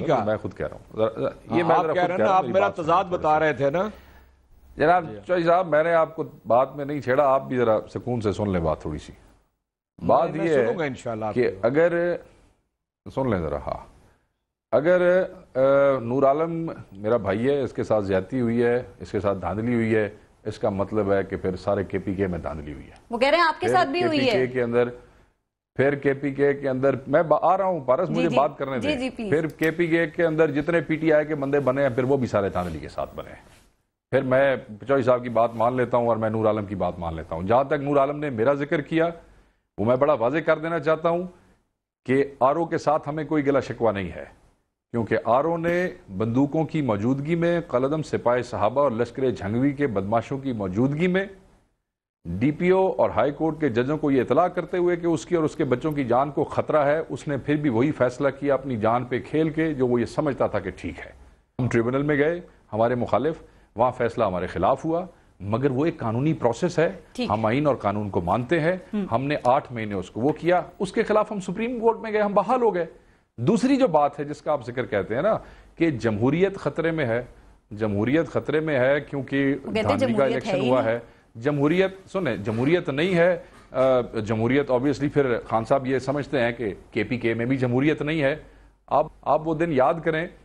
G: یہ میں کہہ رہا ہوں، آپ میرا تضاد بتا رہے تھے نا
E: جناب چودھری صاحب، میں نے آپ کو بات میں نہیں چھیڑا، آپ بھی ذرا سکون سے سن لیں بات تھوڑی سی۔ بات یہ ہے کہ اگر سن لیں ذرا، ہاں، اگر نور عالم میرا بھائی ہے، اس کے ساتھ زیادتی ہوئی ہے، اس کے ساتھ دھاندلی ہوئی ہے، اس کا مطلب ہے کہ پھر سارے KPK میں دھاندلی ہوئی ہے۔
B: وہ کہہ رہے ہیں آپ کے ساتھ بھی ہوئی ہے۔
E: پھر KPK کے اندر میں آ رہا ہوں پارس، مجھے بات کرنے دیں۔ پھر KPK کے اندر جتنے PTI کے بندے بنے ہیں پھر وہ بھی سارے دھاندلی کے ساتھ بنے ہیں۔ پھر میں چودھری صاحب کی بات مان لیتا ہوں اور میں نور عالم کی بات مان لیتا ہوں۔ جہاں تک نور عالم نے میرا ذکر کیا وہ میں بڑا واضح کر دینا چاہتا ہوں کہ آرو کے ساتھ ہمیں کوئی گلہ شکوہ نہیں ہے، کیونکہ آرو نے بندوقوں کی موجودگی میں، قلعدم سپاہی صحابہ اور لشکر جھنگوی کے بدماشوں کی موجودگی میں DPO اور ہائی کورٹ کے ججوں کو یہ اطلاع کرتے ہوئے کہ اس کی اور اس کے بچوں کی جان کو خطرہ ہے، اس نے پھر بھی وہی فیصلہ کیا اپنی جان پہ کھیل کے جو وہ یہ سمجھتا تھا کہ ٹھیک ہے۔ ہم ٹریبونل میں گئے، ہمارے مخالف، وہاں فیصلہ ہمارے خلاف ہوا، مگر وہ ایک قانونی پروسیس ہے، ہم آئین اور قانون کو مانتے ہیں۔ ہم نے 8 مہینے اس کو وہ کیا، اس کے خلاف ہم سپریم کورٹ میں گئے، ہم بحال ہو گئے۔ دوسری جو بات ہے جس کا آپ ذکر کہتے ہیں نا کہ جمہوریت خطرے میں ہے، جمہوریت خطرے میں ہے کیونکہ دھاندلی کا الیکشن ہوا ہے۔ جمہوریت سنیں، جمہوریت نہیں ہے، جمہوریت اوبیسلی پھر خان صاحب یہ سمجھتے ہیں کہ KPK میں بھی جمہوریت نہیں ہے۔ آپ وہ دن یاد کریں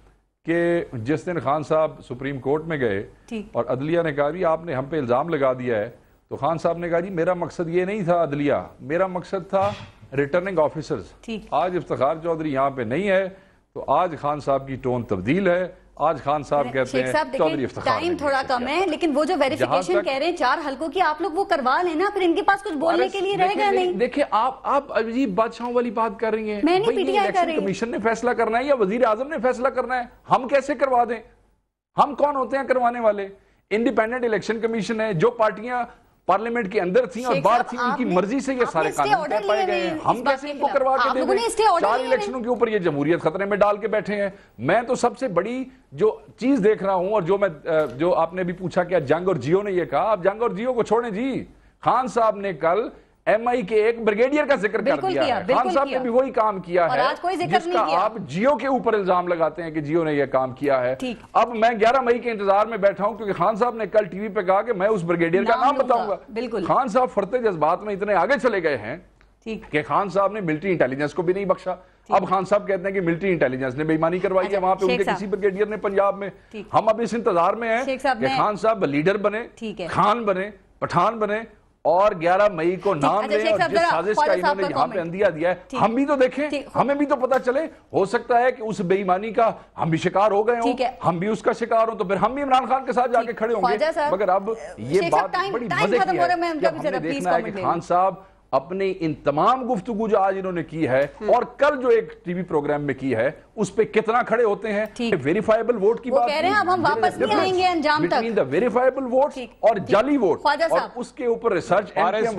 E: کہ جس دن خان صاحب سپریم کورٹ میں گئے اور عدلیہ نے کہا بھی آپ نے ہم پہ الزام لگا دیا ہے، تو خان صاحب نے کہا جی میرا مقصد یہ نہیں تھا عدلیہ، میرا مقصد تھا ریٹرننگ آفیسرز۔ آج افتخار چودھری یہاں پہ نہیں ہے تو آج خان صاحب کی ٹون تبدیل ہے، آج خان صاحب کہتے ہیں چودھری افتخار۔
B: ٹائم تھوڑا کم ہے، لیکن وہ جو ویریفیکیشن کہہ رہے ہیں 4 حلقوں کی، آپ لوگ وہ کروا لیں نا، پھر ان کے پاس کچھ بولنے کے لیے رہے گا نہیں۔
E: دیکھیں آپ عجیب بادشاہوں والی بات کر رہی ہیں،
B: میں نہیں پی ٹی آئی کر رہی،
E: الیکشن کمیشن نے فیصلہ کرنا ہے یا وزیر اعظم نے فیصلہ کرنا ہے؟ ہم کیسے کروا دیں؟ ہم کون ہوتے ہیں کروانے والے؟ انڈیپینڈنٹ الیکشن کمیشن ہے، جو پارٹیاں پارلیمنٹ کے اندر تھیں اور باہر تھیں ان کی مرضی سے یہ سارے قانون طے پائے گئے ہیں، ہم کیسے ان کو کروا کے دیں؟ 4 الیکشنوں کے اوپر یہ جمہوریت خطرے میں ڈال کے بیٹھے ہیں۔ میں تو سب سے بڑی جو چیز دیکھ رہا ہوں، اور جو آپ نے بھی پوچھا کہ جنگ اور جیو نے یہ کہا، آپ جنگ اور جیو کو چھوڑیں جی، خان صاحب نے کل ایم آئی کے ایک بریگیڈیئر کا ذکر کر دیا ہے، خان صاحب نے بھی وہی کام کیا ہے جس کا آپ جیو کے اوپر الزام لگاتے ہیں کہ جیو نے یہ کام کیا ہے۔ اب میں 11 مئی کے انتظار میں بیٹھا ہوں کیونکہ خان صاحب نے کل ٹی وی پہ کہا کہ میں اس بریگیڈیئر کا نام بتاؤں گا۔ خان صاحب فرتے جذبات میں اتنے آگے چلے گئے ہیں کہ خان صاحب نے ملٹری انٹیلیجنس کو بھی نہیں بخشا۔ اب خان صاحب کہتے ہیں کہ ملٹری انٹیلیجنس نے بے ایمانی کروائی ہے وہاں پہ ان کے کسی بریگیڈیئر نے پنجاب میں۔ ہم اب اس انتظار میں ہیں کہ خان صاحب لیڈر بنے، خان بنے، پٹھان بنے، اور 11 مئی کو نام لیں اور جس سازش کا انہوں نے یہاں پہ اندیا دیا ہے ہم بھی تو دیکھیں، ہمیں بھی تو پتا چلے۔ ہو سکتا ہے کہ اس بے ایمانی کا ہم بھی شکار ہو گئے ہوں، ہم بھی اس کا شکار ہوں، تو پھر ہم بھی عمران خان کے ساتھ جا کے کھڑے ہوں گے۔ مگر اب یہ بات بڑی مزے کی ہے کہ ہم نے دیکھنا ہے کہ خان صاحب اپنی ان تمام گفتگو جو آج انہوں نے کی ہے اور کل جو ایک ٹی وی پروگرام میں کی ہے اس پہ کتنا کھڑے ہوتے ہیں۔ ویریفائیبل ووٹ کی بات
B: کہہ رہے ہیں اب ہم واپس نہیں آئیں گے انجام تک،
E: بٹوین دا ویریفائیبل ووٹ اور جعلی ووٹ، اور اس کے اوپر ریسرچ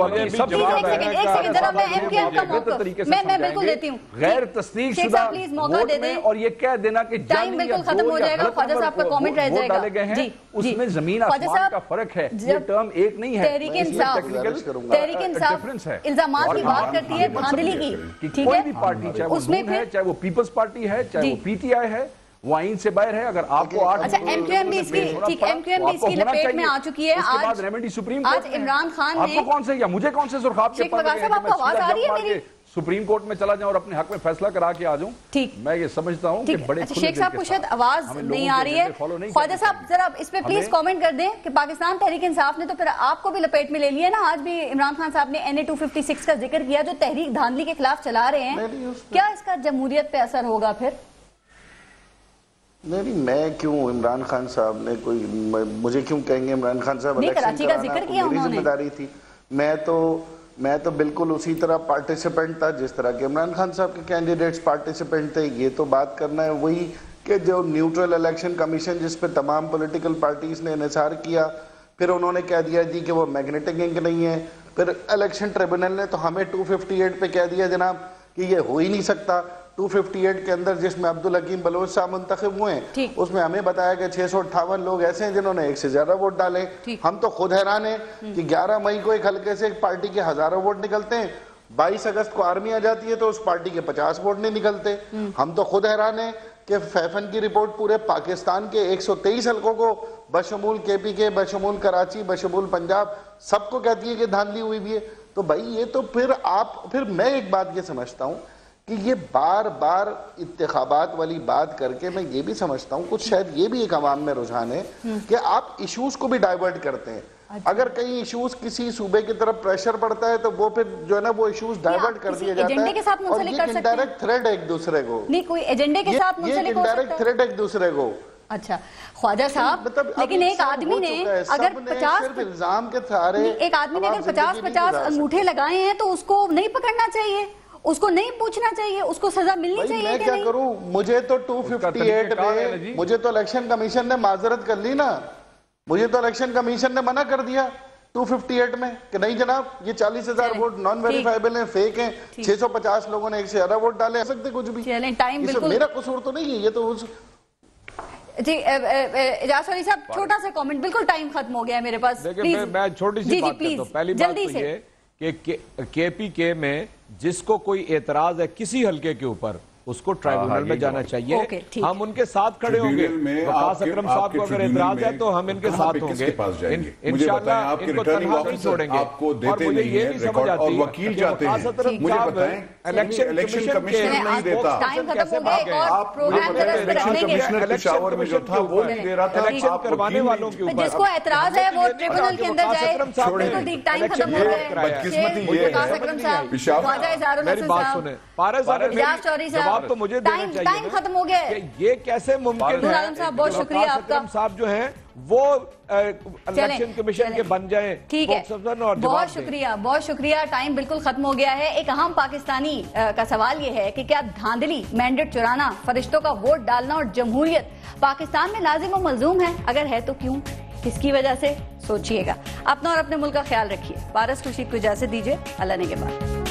B: میں بالکل دیتی ہوں
E: غیر تصدیق شدہ ووٹ میں، اور یہ کہہ دینا کہ
B: ٹائم بالکل ختم ہو جائے گا، خواجہ صاحب کا کامنٹ رہ جائے گا،
E: اس میں زمین آسمان کا فرق ہے، یہ ٹرم ایک نہیں ہے۔
B: تحریک انصاف الزامات کی بات کرتی ہے دھاندلی کی،
E: کوئی بھی پارٹی چاہے وہ نون ہے، چاہے وہ پیپلز پارٹی ہے، چاہے وہ پی ٹی آئی ہے، وہ آئین سے باہر ہے۔ اگر آپ کو
B: اچھا ایم کیو ایم بھی اس کی لپیٹ میں آ چکی ہے۔ آج عمران خان نے،
E: آپ کو کون سے یا مجھے کون سے سرخاب کے پڑھ رہے ہیں کہ میں سیدھا جب مار کے سپریم کورٹ میں چلا جاؤں اور اپنے حق میں فیصلہ کرا کے آ جاؤں؟ میں یہ سمجھتا ہوں کہ بڑے
B: شیخ صاحب کو شاید آواز نہیں آ رہی ہے، خواجہ صاحب ذرا اس پہ پلیز کامنٹ کر دیں کہ پاکستان تحریک انصاف نے تو پھر آپ کو بھی لپیٹ میں لے لیا نا۔ آج بھی عمران خان صاحب نے NA 256 کا ذکر کیا جو تحریک دھاندلی کے خلاف چلا رہے ہیں، کیا اس کا جمہوریت پہ اثر ہوگا پھر؟
D: نہیں، میں کیوں عمران خان صاحب نے کوئی، مجھے کیوں کہیں گے عمران خان صاحب
B: کراچی کا ذکر کیا
D: میری ذمہ داری تھی؟ میں تو بالکل اسی طرح پارٹیسپینٹ تھا جس طرح کہ عمران خان صاحب کے کینڈیڈیٹس پارٹیسپینٹ تھے۔ یہ تو بات کرنا ہے وہی کہ جو نیوٹرل الیکشن کمیشن جس پہ تمام پولیٹیکل پارٹیز نے انحصار کیا، پھر انہوں نے کہہ دیا جی کہ وہ میگنیٹک انک نہیں ہے، پھر الیکشن ٹریبونل نے تو ہمیں 258 پہ کہہ دیا جناب کہ یہ ہو ہی نہیں سکتا۔ 258 کے اندر جس میں عبدالحکیم بلوچ صاحب منتخب ہوئے ہیں اس میں ہمیں بتایا کہ 658 لوگ ایسے ہیں جنہوں نے 1 سے زیادہ ووٹ ڈالے۔ ہم تو خود حیران ہیں کہ 11 مئی کو ایک حلقے سے ایک پارٹی کے ہزاروں ووٹ نکلتے ہیں، 22 اگست کو آرمی آ جاتی ہے تو اس پارٹی کے 50 ووٹ نہیں نکلتے۔ ہم تو خود حیران ہیں کہ فیفن کی رپورٹ پورے پاکستان کے 123 حلقوں کو بشمول KP کے، بشمول کراچی، بشمول پنجاب سب کو کہتی ہے کہ دھاندلی ہوئی بھی ہے۔ تو بھائی یہ تو پھر میں ایک بات یہ سمجھتا ہوں کہ یہ بار بار انتخابات والی بات کر کے میں یہ بھی سمجھتا ہوں کچھ شاید یہ بھی ایک عوام میں رجحان ہے کہ آپ ایشوز کو بھی ڈائیورٹ کرتے ہیں۔ اگر کئی ایشوز کسی صوبے کی طرف پریشر پڑتا ہے تو وہ پھر جو ہے نا وہ ایشوز ڈائیورٹ کر دیا جاتا ہے اور یہ انڈائریکٹ تھریٹ ہے ایک دوسرے کو،
B: نہیں کوئی ایجنڈے کے ساتھ منسلک ہو سکتا ہے،
D: انڈائریکٹ تھریٹ ایک دوسرے کو۔
B: اچھا خواجہ صاحب، لیکن ایک آدمی نے اگر 50 انگوٹھے لگائے ہیں تو اس کو نہیں پکڑنا چاہیے، اس کو نہیں پوچھنا چاہیے، اس کو سزا ملنی چاہیے کہ نہیں؟
D: میں کیا کروں، مجھے تو 258 میں مجھے تو الیکشن کمیشن نے معذرت کر لی نا، مجھے تو الیکشن کمیشن نے منع کر دیا 258 میں کہ نہیں جناب یہ 40,000 ووٹ نان ویریفائیبل ہیں، فیک ہیں، 650 لوگوں نے 1 سے زیادہ ووٹ ڈالے، سکتے کچھ بھی، میرا قصور تو نہیں ہے یہ تو۔
B: جی اجاز علی صاحب چھوٹا سا کامنٹ، بالکل ٹائم ختم ہو گیا ہے میرے پاس،
G: میں چھوٹی سی بات کرتا ہوں۔ پہلی بات تو یہ کہ KPK میں جس کو کوئی اعتراض ہے کسی حلقے کے اوپر اس کو ٹرائبونل میں جانا چاہیے. ہم ان کے ساتھ کھڑے ہوں گے. وقاص اکرم صاحب کو اگر اعتراض ہے تو ہم ان کے ساتھ ہوں گے انشاءاللہ. ان کو تنہا نہیں چھوڑیں گے. اور مجھے یہ نہیں سمجھ آتی کہ وقاص اکرم صاحب الیکشن کمیشن
B: نہیں دیتا.
G: الیکشن کروانے والوں کے اوپر
B: جس کو اعتراض ہے وہ ٹریبونل کے اندر جائے. ٹائم ختم ہو گیا ہے.
G: میری بات سنیں پارس صاحب, جواب تو مجھے دینا چاہیے.
B: ٹائم ختم ہو گیا ہے.
G: یہ کیسے ممکن ہے
B: بہت شکریہ آپ کا.
G: صاحب جو ہیں وہ الیکشن کمیشن کے بن جائیں.
B: ٹھیک ہے, بہت شکریہ بہت شکریہ. ٹائم بالکل ختم ہو گیا ہے. ایک اہم پاکستانی کا سوال یہ ہے کہ کیا دھاندلی, مینڈیٹ چرانا, فرشتوں کا ووٹ ڈالنا اور جمہوریت پاکستان میں لازم و ملزوم ہے؟ اگر ہے تو کیوں, کس کی وجہ سے؟ سوچئے گا. اپنا اور اپنے ملک کا خیال رکھیے. پارس خورشید کو اجازت دیجیے. اللہ نے کے بعد.